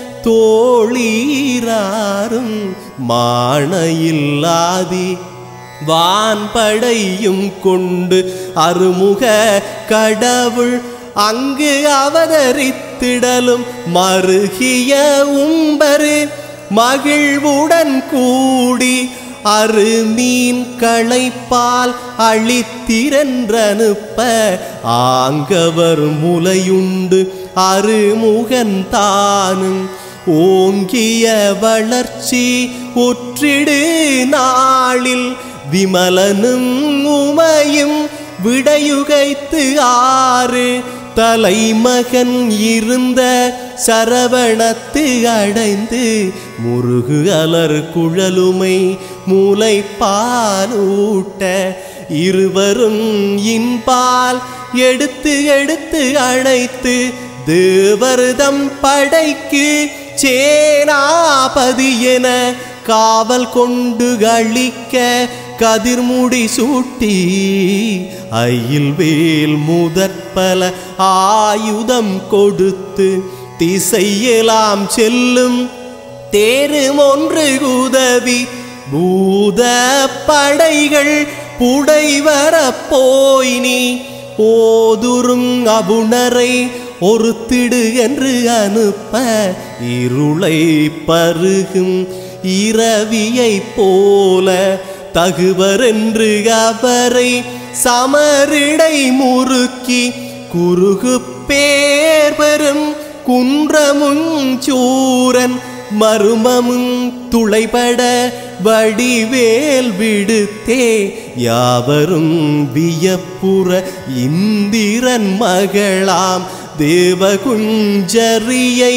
தோழீராரும் மாணையில்லாதி வான்படையும் கொண்டு அருமுக கடவுள் அங்கு அவதரித்திடலும் மருகிய உம்பரு மகிழ்வுடன் கூடி அருமீன் களைப்பால் அழித்திரன்றனுப்ப ஆங்கவர் முலையுண்டு அருமுகன் தானும் ஓங்கிய வளர்ச்சி ஒற்றிடு நாளில் விமலனும் உமையும் விடையுகைத்து ஆறு தலைமகன் இருந்த சரவணத்து அடைந்து முருகு அலர் குழலுமை மூளை பாலூட்ட இருவரும் இன்பால் எடுத்து எடுத்து அழைத்து தேவர்தம் படைக்கு சேனாபதி என காவல் கொண்டு அழிக்க கதிர்முடி சூட்டி ஐயில் வேல் முதற்பல ஆயுதம் கொடுத்து திசையெல்லாம் செல்லும் தேரும் ஒன்று உதவி பூத படைகள் புடைவர போய் நீ ஓதுரும் அபுணரை ஒருத்திடு என்று அனுப்ப இருளை பருகும் இரவியை போல தகுவர் என்று அவரை சமரிடை முறுக்கி குறுகு பேர் பெறும் குன்றமும் சூரன் மருமமும் துளைபட வடிவேல் விடுத்தே யாவரும் வியப்புற இந்திரன் மகளாம் தேவகுஞ்சரியை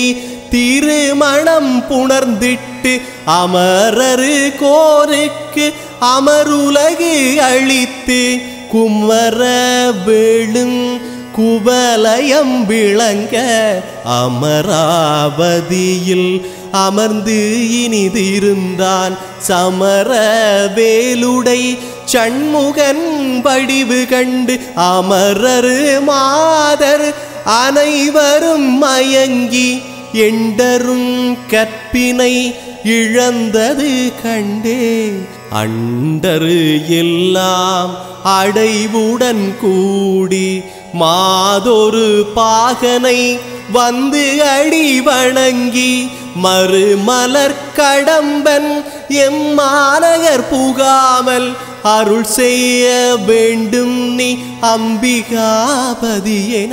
திருமணம் புணர்ந்திட்டு அமரரு கோருக்கு அமருலகு அளித்து குமர வேளும் குவலயம் விளங்க அமராவதியில் அமர்ந்து இனிதிருந்தான் சமர வேலுடை சண்முகன் வடிவு கண்டு அமரரு மாதர் அனைவரும் மயங்கி எண்டரும் கற்பினை இழந்தது கண்டே அண்டரு எல்லாம் அடைவுடன் கூடி மாதொரு பாகனை வந்து அடி வணங்கி மறுமலர் கடம்பன் எம்மாநகர் புகாமல் அருள் செய்ய வேண்டும் நீ அம்பிகாபதி என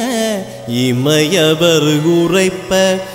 இமையவர் உரைப்ப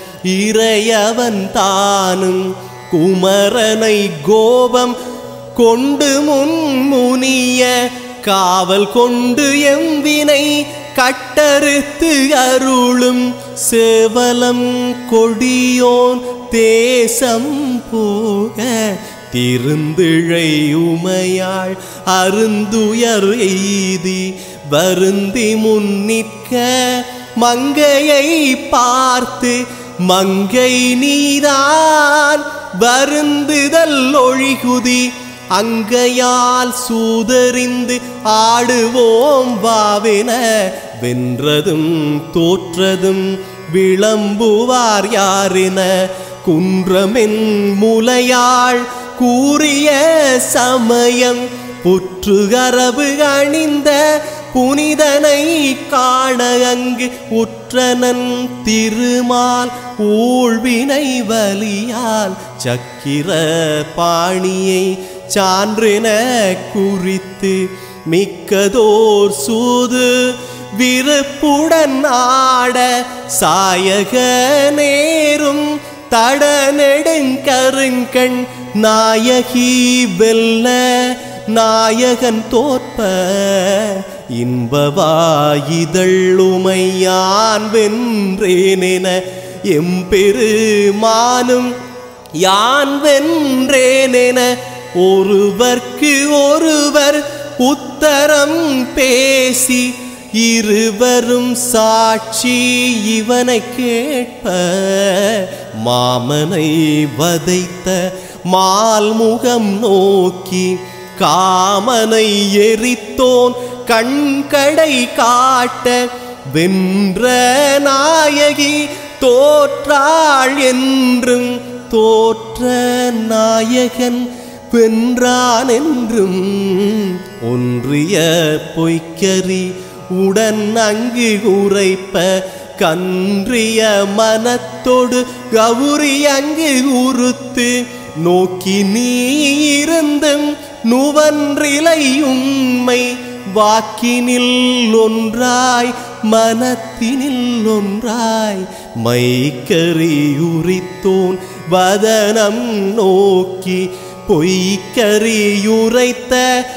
இறையவன் தானும் குமரனை கோபம் கொண்டு முன்முனிய காவல் கொண்டு எம்பினை கட்டறுத்து அருளும் சேவலம் கொடியோன் தேசம் போக திருந்திழை உமையாள் அருந்துயர் எய்தி வருந்தி முன்னிற்க மங்கையை பார்த்து மங்கை நீதான் வருந்துதல் ஒழிகுதி அங்கையால் சூதறிந்து ஆடுவோம் வாவென வென்றதும் தோற்றதும் விளம்புவார் யாரென குன்றமென் முலையாள் கூறிய சமயம் புற்றுகரவு அணிந்த புனிதனை காண அங்கு உற்றனன் திருமால் ஊழ்வினை வலியால் சக்கிர பாணியை சான்றென குறித்து மிக்கதோர் சூது விருப்புடன் ஆட சாயக நேரும் தட நெடுங்கருங்கண் நாயகி வெல்ல நாயகன் தோற்ப இன்பவாயிதழுமையான் வென்றேனென எம்பெருமானும் யான் வென்றேனென ஒருவர்க்கு ஒருவர் உத்தரம் பேசி இருவரும் சாட்சி இவனை கேட்ப மாமனை வதைத்த மால்முகம் நோக்கி காமனை எரித்தோன் கண்கடை காட்ட வென்ற நாயகி தோற்றாள் என்றும் தோற்ற நாயகன் வென்றான் என்றும் ஒன்றிய பொய்க்கரி உடன் அங்கு உரைப்ப கன்றிய மனத்தோடு கௌரி அங்கு உறுத்து நோக்கி நீ இருந்தும் நுவன்றிலை உண்மை வாக்கினில் ஒன்றாய் மனத்தினில் ஒன்றாய் மைக்கறி உரித்தோன் வதனம் நோக்கி பொய்க்கறியுரைத்த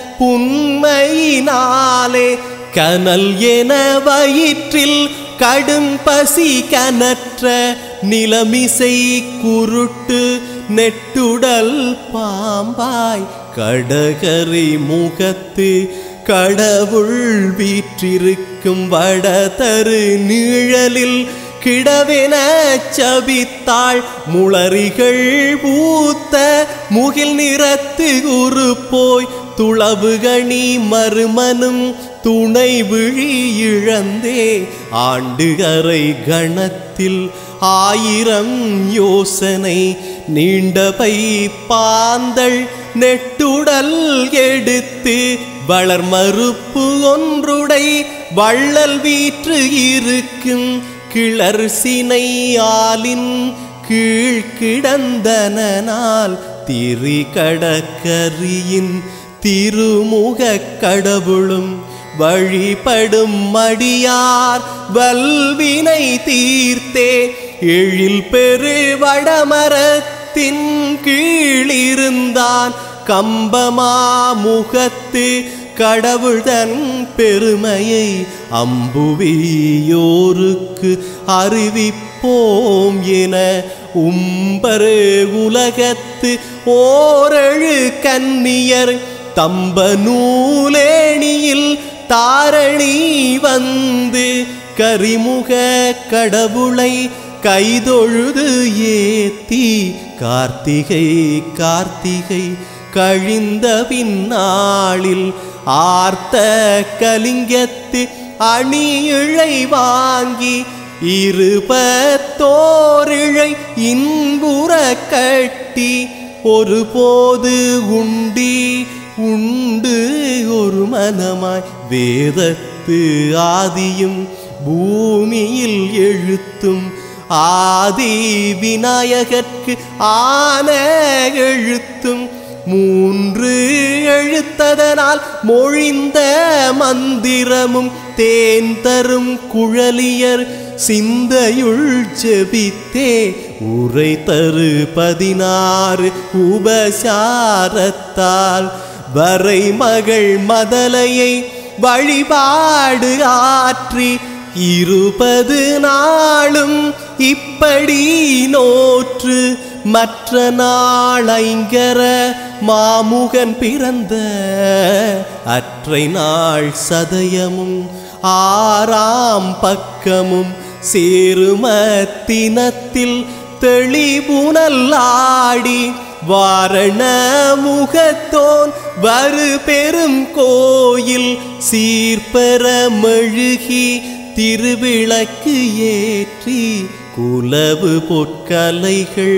புன்மையினாலே கனல் என வயிற்றில் கடும் பசி கனற்ற நிலமிசை குருட்டு நெட்டுடல் பாம்பாய் கடகரி முகத்து கடவுள் வீற்றிருக்கும் வடதரு நிழலில் கிடவென சபித்தாள் முளரிகள் பூத்த முகில் நிறத்து உரு போய் துளவுகணி மறுமனும் துணை விழி இழந்தே ஆண்டுகரை கணத்தில் ஆயிரம் யோசனை நீண்டபை பாந்தள் நெட்டுடல் எடுத்து வளர் மறுப்பு ஒன்றுடை வள்ளல் வீற்று இருக்கும் கிளர் சினை ஆலின் கீழ் கிடந்தனால் திரி கடற்கரியின் திருமுக கடவுளும் வழிபடும் மடியார் வல்வினை தீர்த்தே எழில் பெரு வடமரத்தின் கீழிருந்தான் கம்பமா முகத்து கடவுள்தன் பெருமையை அம்புவியோருக்கு அறிவிப்ப உய்ப்போம் என உம்பரு உலகத்து ஓரழு கன்னியர் தம்ப நூலேணியில் தாரணி வந்து கரிமுக கடவுளை கைதொழுது ஏத்தி கார்த்திகை கார்த்திகை கழிந்த பின்னாளில் ஆர்த்த கலிங்கத்து அணி இழை வாங்கி இருபத்தோரிழை இன்புற கட்டி ஒரு போது உண்டி உண்டு ஒரு மனமாய் வேதத்து ஆதியும் பூமியில் எழுத்தும் ஆதி விநாயகர்க்கு ஆன எழுத்தும் மூன்று எழுத்ததனால் மொழிந்த மந்திரமும் தேன் தரும் குழலியர் சிந்தையுள் ஜெபித்தே உரை தரு பதினாறு உபசாரத்தால் வரை மகள் மதலையை வழிபாடு ஆற்றி இருபது நாளும் இப்படி நோற்று மற்ற நாள் ஐங்கர மாமுகன் பிறந்த அற்றை நாள் சதயமும் ஆறாம் பக்கமும் சேருமத்தினத்தில் தெளிபுணல்லாடி வாரண முகத்தோன் வரு பெரும் கோயில் சீர்பெற மெழுகி திருவிளக்கு ஏற்றி குலவு பொற்கலைகள்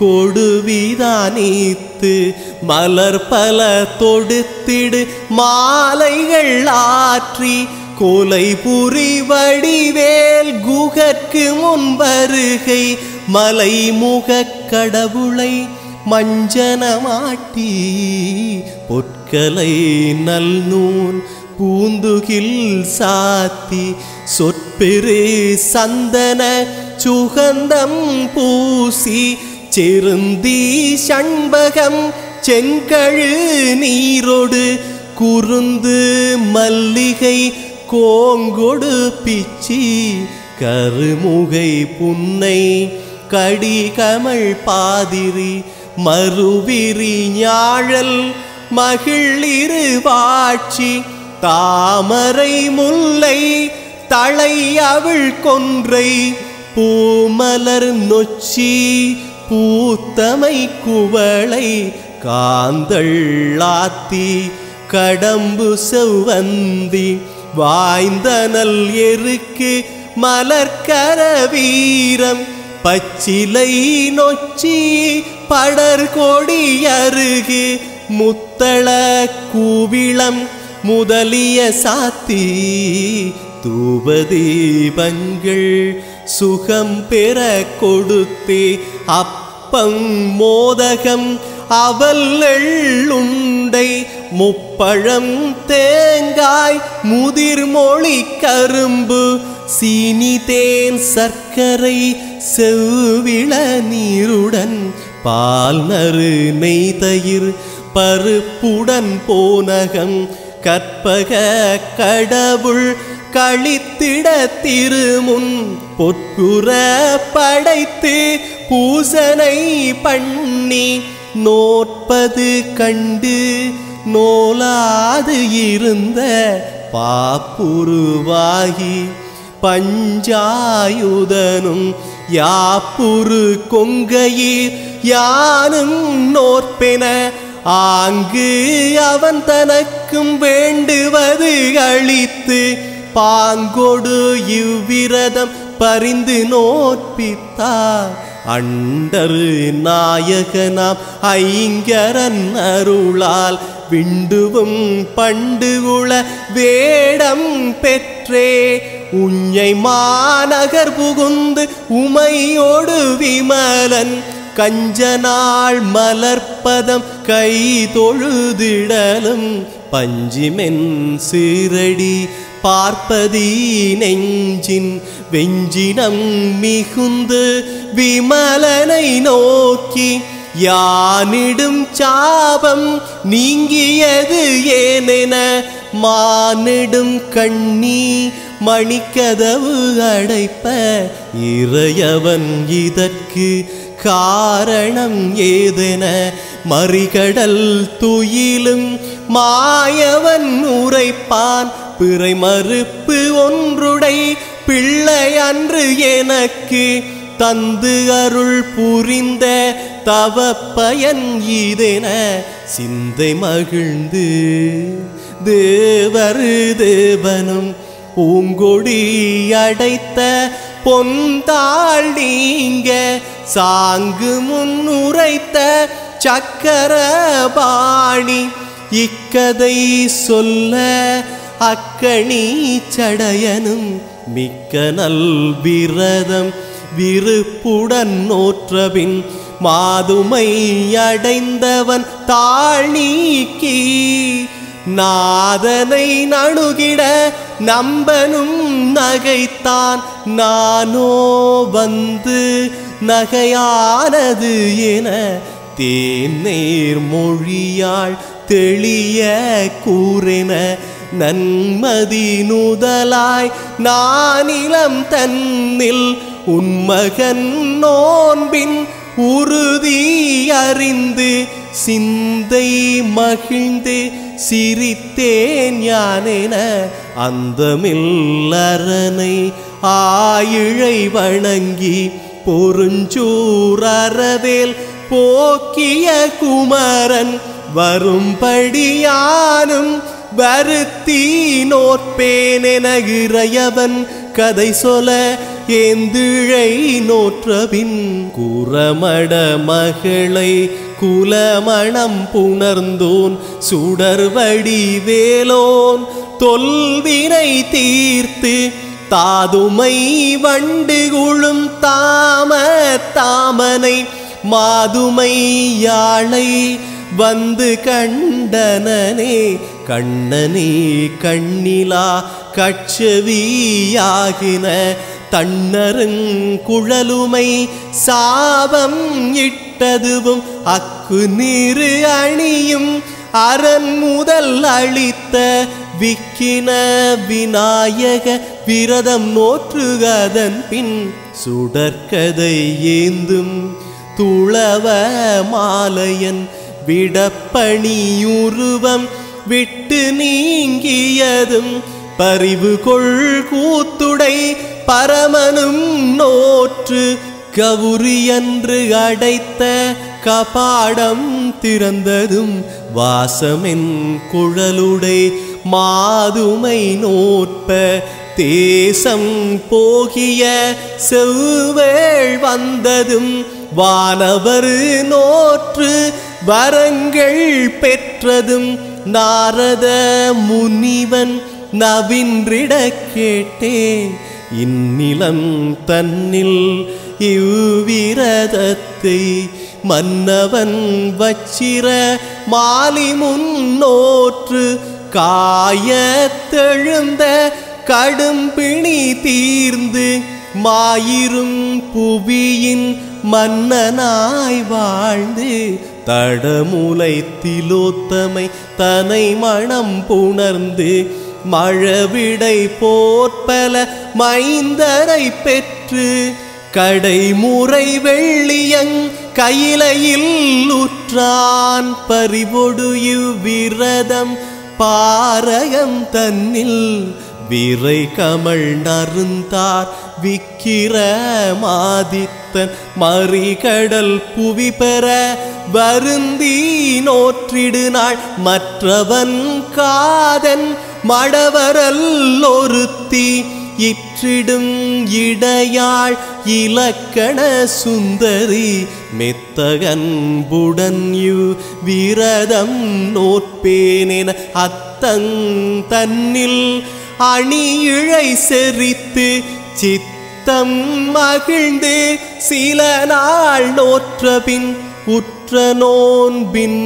கொடுவிதானித்து மலர் பல தொடுத்திடு மாலைகள் ஆற்றி கோலை புரி வடிவேல் குகற்கு முன் வருகை மலைமுக கடவுளை மஞ்சனமாட்டி பொற்கலை நல்நூல் பூந்துகில் சாத்தி சொற்பெரு சந்தன சுகந்தம் பூசி செருந்தி சண்பகம் செங்கழு நீரோடு குருந்து மல்லிகை கோங்கொடு பிச்சி கருமுகை புன்னை கடிகமள் பாதிரி மறுவிரி ஞாழல் மகிழிரு வாட்சி தாமரை முல்லை தளை அவள் கொன்றை பூமலர் நொச்சி பூத்தமை குவளை காந்தள்ளாத்தி கடம்பு செவ்வந்தி வாய்ந்தனல் எருக்கு மலர்கர வீரம் பச்சிலை நொச்சி படர்கொடி அருகு முத்தள கூவிளம் முதலிய சாத்தி தூபதீபங்கள் சுகம் பெற கொடுத்தே அப்பம் மோதகம் அவல் எள்ளுண்டை முப்பழம் தேங்காய் முதிர்மொழி கரும்பு சீனி தேன் சர்க்கரை செவ்விள நீருடன் பால் நறு நெய் தயிர் பருப்புடன் போனகம் கற்பக கடவுள் கழித்திட திருமுன் பொற்புற படைத்து பூசனை பண்ணி நோற்பது கண்டு நோலாது இருந்த பாப்புருவாகி பஞ்சாயுதனும் யாப்புரு கொங்கையீர் யானும் நோற்பென ஆங்கு அவன் தனக்கும் வேண்டுவது அளித்து பாங்கொடு இவ்விரதம் பரிந்து நோற்பித்தார் அண்டரு நாயகனாம் ஐங்கரன் அருளால் விண்டுவும் பண்டுகுள வேடம் பெற்றே உஞ்சை மாநகர் புகுந்து உமையோடு விமலன் கஞ்சனாள் மலர்ப்பதம் கை தொழுதிடலும் பஞ்சிமென் சீரடி பார்ப்பதி நெஞ்சின் வெஞ்சினம் மிகுந்து விமலனை நோக்கி யானிடும் சாபம் நீங்கியது ஏனென மானிடும் கண்ணி மணிக்கதவு அடைப்ப இறையவன் இதற்கு காரணம் ஏதென மறிகடல் துயிலும் மாயவன் உரைப்பான் பிறை மறுப்பு ஒன்றுடை பிள்ளை அன்று எனக்கு தந்து அருள் புரிந்த தவப்பயன் இதென சிந்தை மகிழ்ந்து தேவரு தேவனும் பூங்கொடி அடைத்த பொன்தாள் நீங்க சாங்கு முன்னுரைத்த சக்கரபாணி இக்கதை சொல்ல அக்கணி சடையனும் மிக்க நல் விரதம் விருப்புடன் நோற்றபின் மாதுமை அடைந்தவன் தாழ் நீக்கி நாதனை நணுகிட நம்பனும் நகைத்தான் நானோ வந்து நகையானது என தேநீர் மொழியாள் தெளிய கூறின நன்மதி நுதலாய் நானிலம் தன்னில் உன்மகன் நோன்பின் உறுதி அறிந்து சிந்தை மகிழ்ந்து சிரித்தேன் யானென அந்தமில்லரனை ஆயிழை வணங்கி பொருஞ்சூரவேல் போக்கிய குமரன் வரும்படியானும் வருத்தி நோற்பேனென இறையவன் கதை சொல ஏந்திழை நோற்றபின் குரமட மகளை குலமணம் புணர்ந்தோன் சுடர்வடி வேலோன் தொல்வினை தீர்த்து தாதுமை வண்டு குழும் தாம தாமனை மாதுமை யாழை வந்து கண்டனனே கண்ணனே கண்ணிலா கட்சவியாகின தன்னருங்குழலுமை சாபம் இட்டதுவும் அக்கு நீரு அணியும் அரண் முதல் அளித்த விக்கின விநாயக விரதம் நோற்றுகதன் பின் சுடற்கதை ஏந்தும் துளவ மாலையன் விடப்பணியுருவம் விட்டு நீங்கியதும் பரிவு கொள் கூத்துடை பரமனும் நோற்று கவுரியன்று அடைத்த கபாடம் திறந்ததும் வாசமென் குழலுடை மாதுமை நோற்ப தேசம் போகிய செவ்வேள் வந்ததும் வானவர் நோற்று வரங்கள் பெற்றதும் நாரத முனிவன் நவின்றிட கேட்டேன் இந்நிலம் தன்னில் இவ்விரதத்தை மன்னவன் வச்சிர மாலி முன்னோற்று காயத்தெழுந்த கடும்பிணி தீர்ந்து மாயிரும் புவியின் மன்னனாய் வாழ்ந்து தடமுலை திலோத்தமை தனை மணம் புணர்ந்து மழவிடை போற்பல மைந்தரை பெற்று கடைமுறை வெள்ளியங் கையிலையில் உற்றான் பறிவொடு இவ்விரதம் பாரகம் தன்னில் விரை கமல் நருந்தார் விக்கிரமாதித்தன் மறிகடல் புவி பெற வருந்தி நோற்றிடு நாள் மற்றவன் காதன் மடவரல் ஒருத்தி இற்றிடும் இடையாள் இலக்கண சுந்தரி மெத்தகன்புடன் யு விரதம் நோற்பேனென அத்தங் தன்னில் அணி இழை செறித்து சித்தம் மகிழ்ந்து சில நாள் நோற்றபின் உற்ற நோன்பின்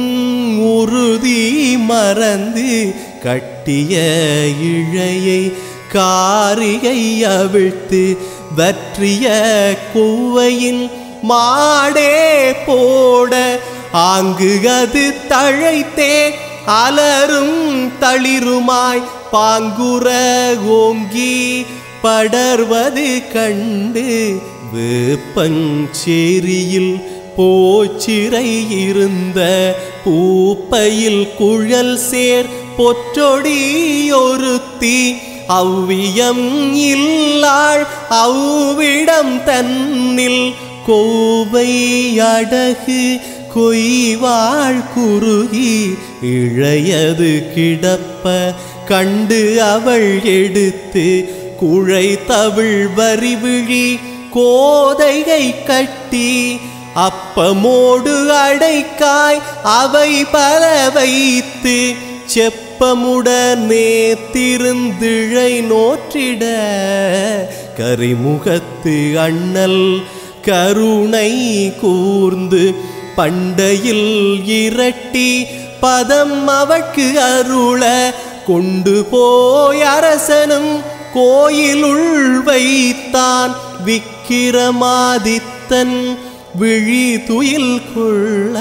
உறுதி மறந்து கட்டிய இழையை காரிகை அவிழ்த்து வற்றிய கூவையின் மாடே போட ஆங்கு அது தழைத்தே அலரும் தளிருமாய் பாங்குற ஓங்கி படர்வது கண்டு வேப்பஞ்சேரியில் போச்சிறை இருந்த பூப்பையில் குழல் சேர் பொற்றொடி ஒருத்தி அவ்வியம் இல்லாள் அவ்விடம் தன்னில் கோவை அடகு கொய்வாள் குறுகி இழையது கிடப்ப கண்டு அவள் எடுத்து குழை தவிழ் வரிவிழி கோதைகை கட்டி அப்பமோடு அடைக்காய் அவை பல வைத்து செப்பமுடனே திருந்திழை நோற்றிட கரிமுகத்து அண்ணல் கருணை கூர்ந்து பண்டையில் இரட்டி பதம் அவற்கு அருள கொண்டு போய் அரசனும் கோயிலுள் வைத்தான் விக்கிரமாதித்தன் விழி துயில் கொள்ள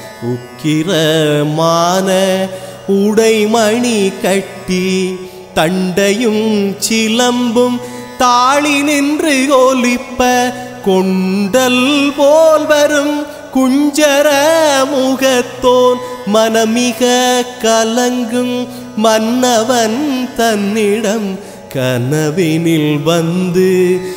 உக்கிரமான உடைமணி கட்டி தண்டையும் சிலம்பும் தாளி நின்று ஒலிப்ப கொண்டல் போல் வரும் குஞ்சர முகத்தோன் மனமிக கலங்கும் மன்னவன் தன்னிடம் கனவினில் வந்து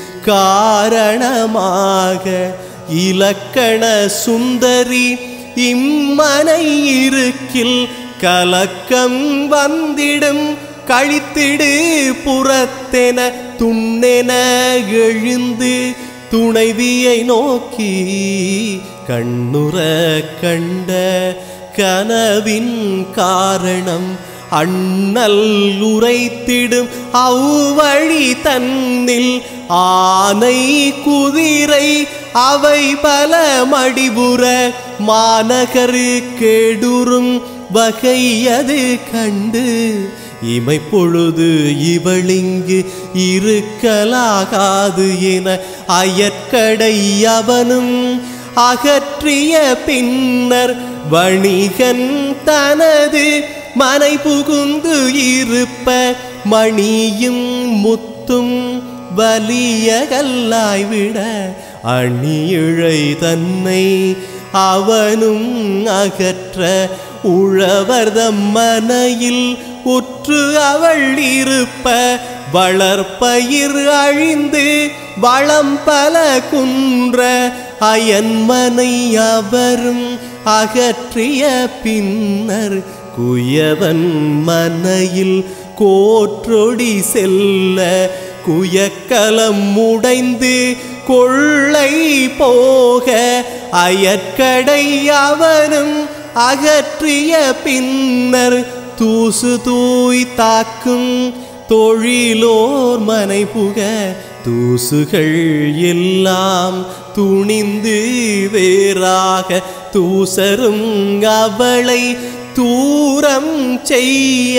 காரணமாக இலக்கண சுந்தரி இம்மனை இருக்கில் கலக்கம் வந்திடும் கழித்திடு புறத்தென துண்ணென எழுந்து துணைவியை நோக்கி கண்ணுற கண்ட கனவின் காரணம் அண்ணல் உரைத்திடும் அவ்வழி தன்னில் ஆனை குதிரை அவை பல மடிபுற மாநகரு கெடுறும் வகையது கண்டு இமை பொழுது இவளிங்கு இருக்கலாகாது என அயற்கடை அவனும் அகற்றிய பின்னர் வணிகன் தனது மனை புகுந்து இருப்ப மணியும் முத்தும் வலியகல்லாய்விட அணியிழை தன்னை அவனும் அகற்ற உழவர்தம் மனையில் உற்று அவள் இருப்ப வளர்ப்பயிர் அழிந்து வளம் பல குன்ற அயன்மனை அவரும் அகற்றிய பின்னர் குயவன் மனையில் கோற்றொடி செல்ல குயக்கலம் உடைந்து கொள்ளை போக அயற்கடை அவனும் அகற்றிய பின்னர் தூசு தூய் தாக்கும் தொழிலோர் மனை புக தூசுகள் எல்லாம் துணிந்து வேறாக தூசரும் அவளை தூரம் செய்ய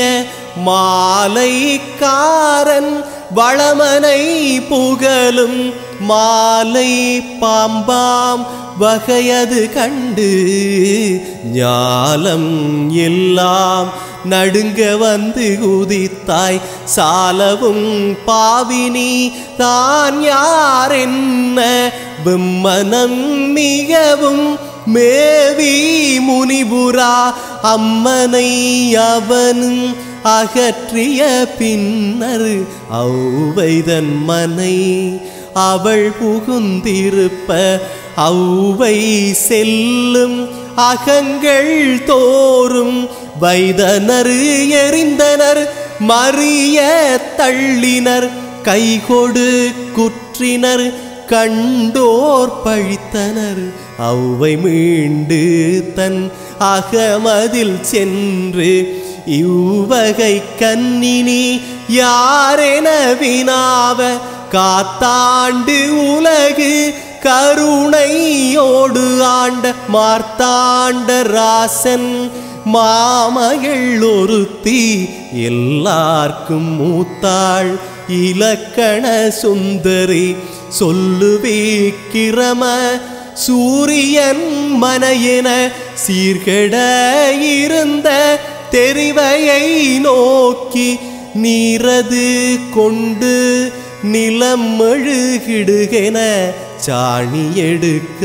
மாலைக்காரன் வளமனை புகழும் மாலை பாம்பாம் வகையது கண்டு ஞாலம் எல்லாம் நடுங்க வந்து குதித்தாய் சாலவும் பாவினி தான் யார் என்ன விம்மனம் மிகவும் மேவி முனிபுரா அம்மனை அவனும் அகற்றிய பின்னர் ஔவைதன் மனை அவள் புகுந்திருப்ப ஔவை செல்லும் அகங்கள் தோறும் வைதனர் எறிந்தனர் மறிய தள்ளினர் கைகொடு குற்றினர் கண்டோர் பழித்தனர் ஔவை மீண்டு தன் அகமதில் சென்று இவ்வகை கண்ணினி யாரென வினாவ காத்தாண்டு உலகு கருணையோடு ஆண்ட மார்த்தாண்ட ராசன் மாமகள் ஒருத்தி எல்லார்க்கும் மூத்தாள் இலக்கண சுந்தரி சொல்லுவே கிரம சூரியன் மனையென சீர்கெட இருந்த தெரிவையை நோக்கி நீரது கொண்டு நிலம் மெழுகிடுகென சாணி எடுக்க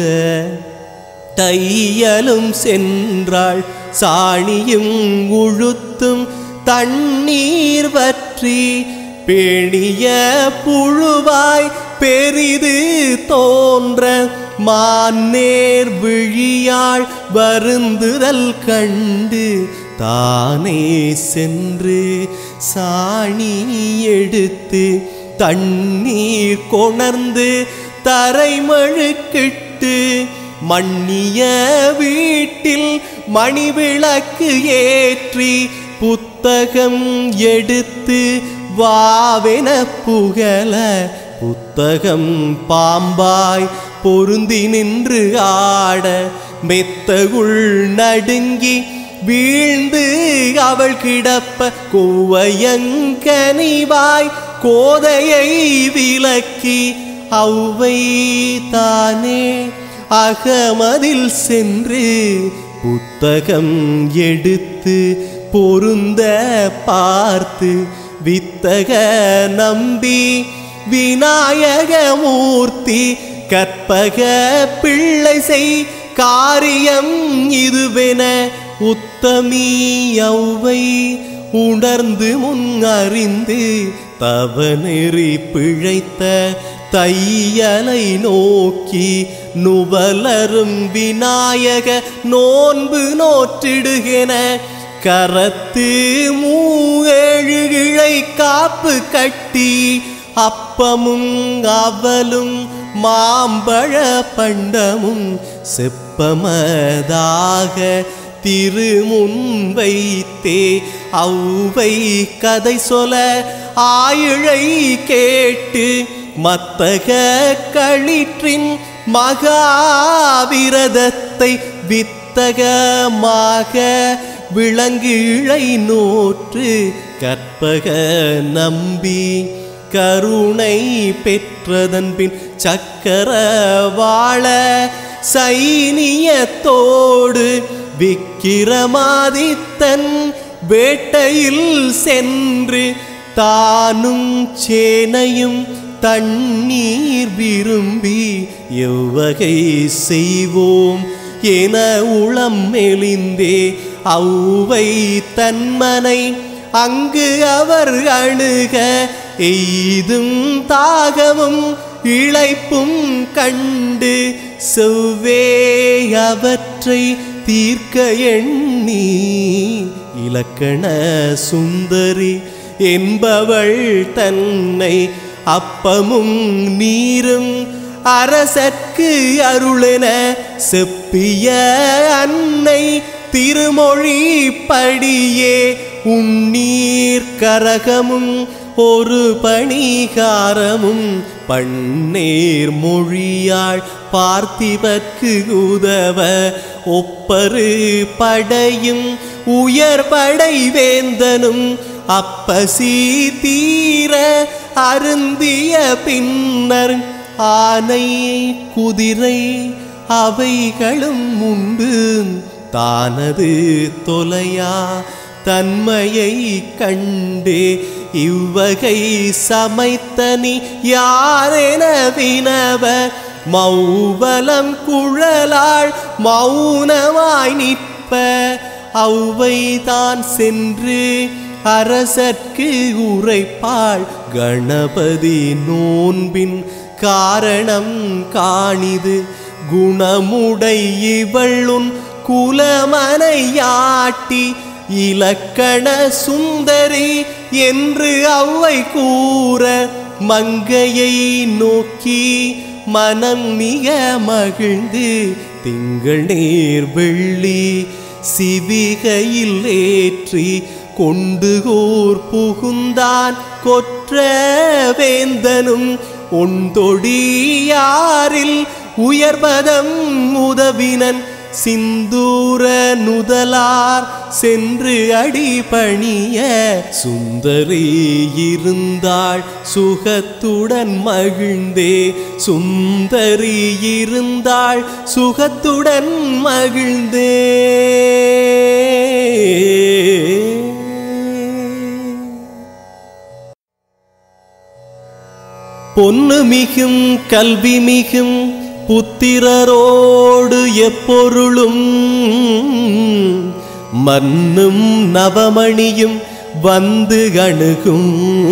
தையலும் சென்றாள் சாணியும் உழுத்தும் தண்ணீர் வற்றி பேணிய புழுவாய் பெரிது தோன்ற மான்னேர் விழியாள் வருந்துதல் கண்டு தானே சென்று சாணி எடுத்து தண்ணீர் கொணர்ந்து தரைமழுக்கிட்டு மண்ணிய வீட்டில் மணிவிளக்கு ஏற்றி புத்தகம் எடுத்து வாவென புகழ புத்தகம் பாம்பாய் பொருந்தி நின்று ஆட மெத்தகுள் நடுங்கி வீழ்ந்து அவள் கிடப்ப கோவையங்கனிவாய் கோதையை விலக்கி அவ்வை தானே அகமதில் சென்று புத்தகம் எடுத்து பொருந்த பார்த்து வித்தக நம்பி விநாயகமூர்த்தி கற்பக பிள்ளை செய் காரியம் இதுவென உத்தமி அவ்வை உணர்ந்து முன்னறிந்து தவநெறி பிழைத்த தையலை நோக்கி நுவலரும் விநாயக நோன்பு நோற்றிடுகென கரத்து மூஏழு இழை காப்பு கட்டி அப்பமும் அவலும் மாம்பழ பண்டமும் செப்பமதாக திருமுன் வைத்தே அவ்வை கதை சொல ஆயிழை கேட்டு மத்தக களிற்றின் மகாவிரதத்தை வித்தகமாக விளங்கு இழை நோற்று கற்பக நம்பி கருணை பெற்றதன் பின் சக்கர வாழ சைனியத்தோடு விக்கிரமாதித்தன் வேட்டையில் சென்று தானும் சேனையும் தண்ணீர் விரும்பி எவ்வகை செய்வோம் என உளம் மெலிந்தே அவ்வை தன்மனை அங்கு அவர் அணுக எய்தும் தாகமும் இளைப்பும் கண்டு செவ்வே அவற்றை தீர்க்க எண்ணி இலக்கண சுந்தரி என்பவள் தன்னை அப்பமும் நீரும் அரசற்கு அருளென செப்பிய அன்னை திருமொழி படியே உன்னீர் கரகமும் ஒரு பணிகாரமும் பன்னேர் மொழியாள் பார்த்திபற்கு உதவ ஒப்பரு படையும் உயர் படை வேந்தனும் அப்பசி தீர அருந்திய பின்னர் ஆனை குதிரை அவைகளும் உண்டு தானது தொலையா தன்மையை கண்டே இவ்வகை சமைத்தனி யாரென வினவ மௌவலம் குழலாள் மௌனமாய் நிற்ப அவ்வைதான் சென்று அரசற்கு உரைப்பாள் கணபதி நோன்பின் காரணம் காணிது குணமுடை இவளுன் குலமனையாட்டி இலக்கண சுந்தரி என்று அவ்வை கூற மங்கையை நோக்கி மனம் மிக மகிழ்ந்து திங்கள் நேர் வெள்ளி சிவிகையில் ஏற்றி கொண்டு கூர் புகுந்தான் கொற்ற வேந்தனும் ஒன்றொடியாரில் உயர்பதம் உதவினன் சிந்தூர நுதலார் சென்று அடிபணிய சுந்தரி இருந்தாள் சுகத்துடன் மகிழ்ந்தே சுந்தரி இருந்தாள் சுகத்துடன் மகிழ்ந்தே. பொன்னு மிகும் கல்வி மிகும் புத்திரரோடு எப்பொருளும் மன்னும் நவமணியும் வந்து அணுகும்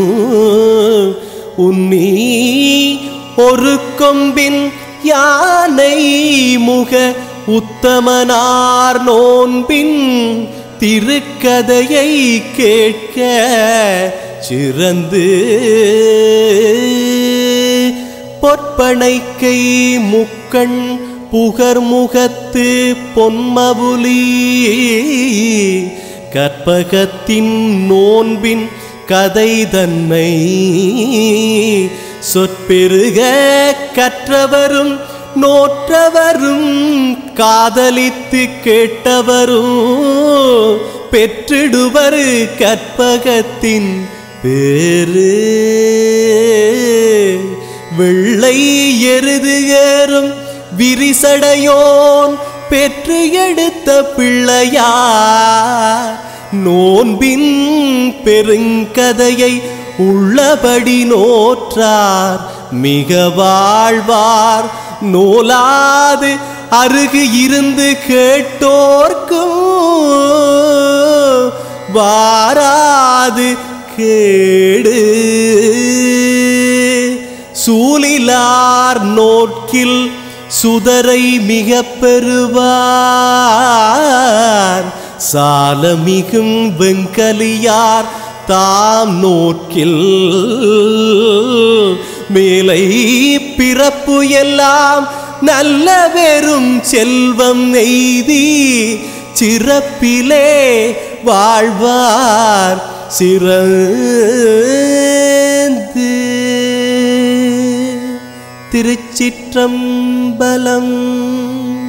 உன்னி ஒரு கொம்பின் யானை முக உத்தமனார் நோன்பின் திருக்கதையை கேட்க சிறந்து பொற்பனைக்கை முக்கண் புகர்முகத்து பொன்மபுலி கற்பகத்தின் நோன்பின் கதை தன்னை சொற்பெருக கற்றவரும் நோற்றவரும் காதலித்து கேட்டவரும் பெற்றிடுவர் கற்பகத்தின் பேரு வெள்ளை எருது ஏறும் விரிசடையோன் பெற்று எடுத்த பிள்ளையார் நோன்பின் பெருங்கதையை உள்ளபடி நோற்றார் மிக வாழ்வார் நோலாது அருகு இருந்து கேட்டோர்க்கும் வாராது கேடு சூலிலார் நோக்கில் சுதரை மிக பெறுவார் சாலமிகும் வெங்கலியார் தாம் நோக்கில் மேலை பிறப்பு எல்லாம் நல்ல வெறும் செல்வம் எய்தி சிறப்பிலே வாழ்வார் சிறந்து. திருச்சிற்றம்பலம்.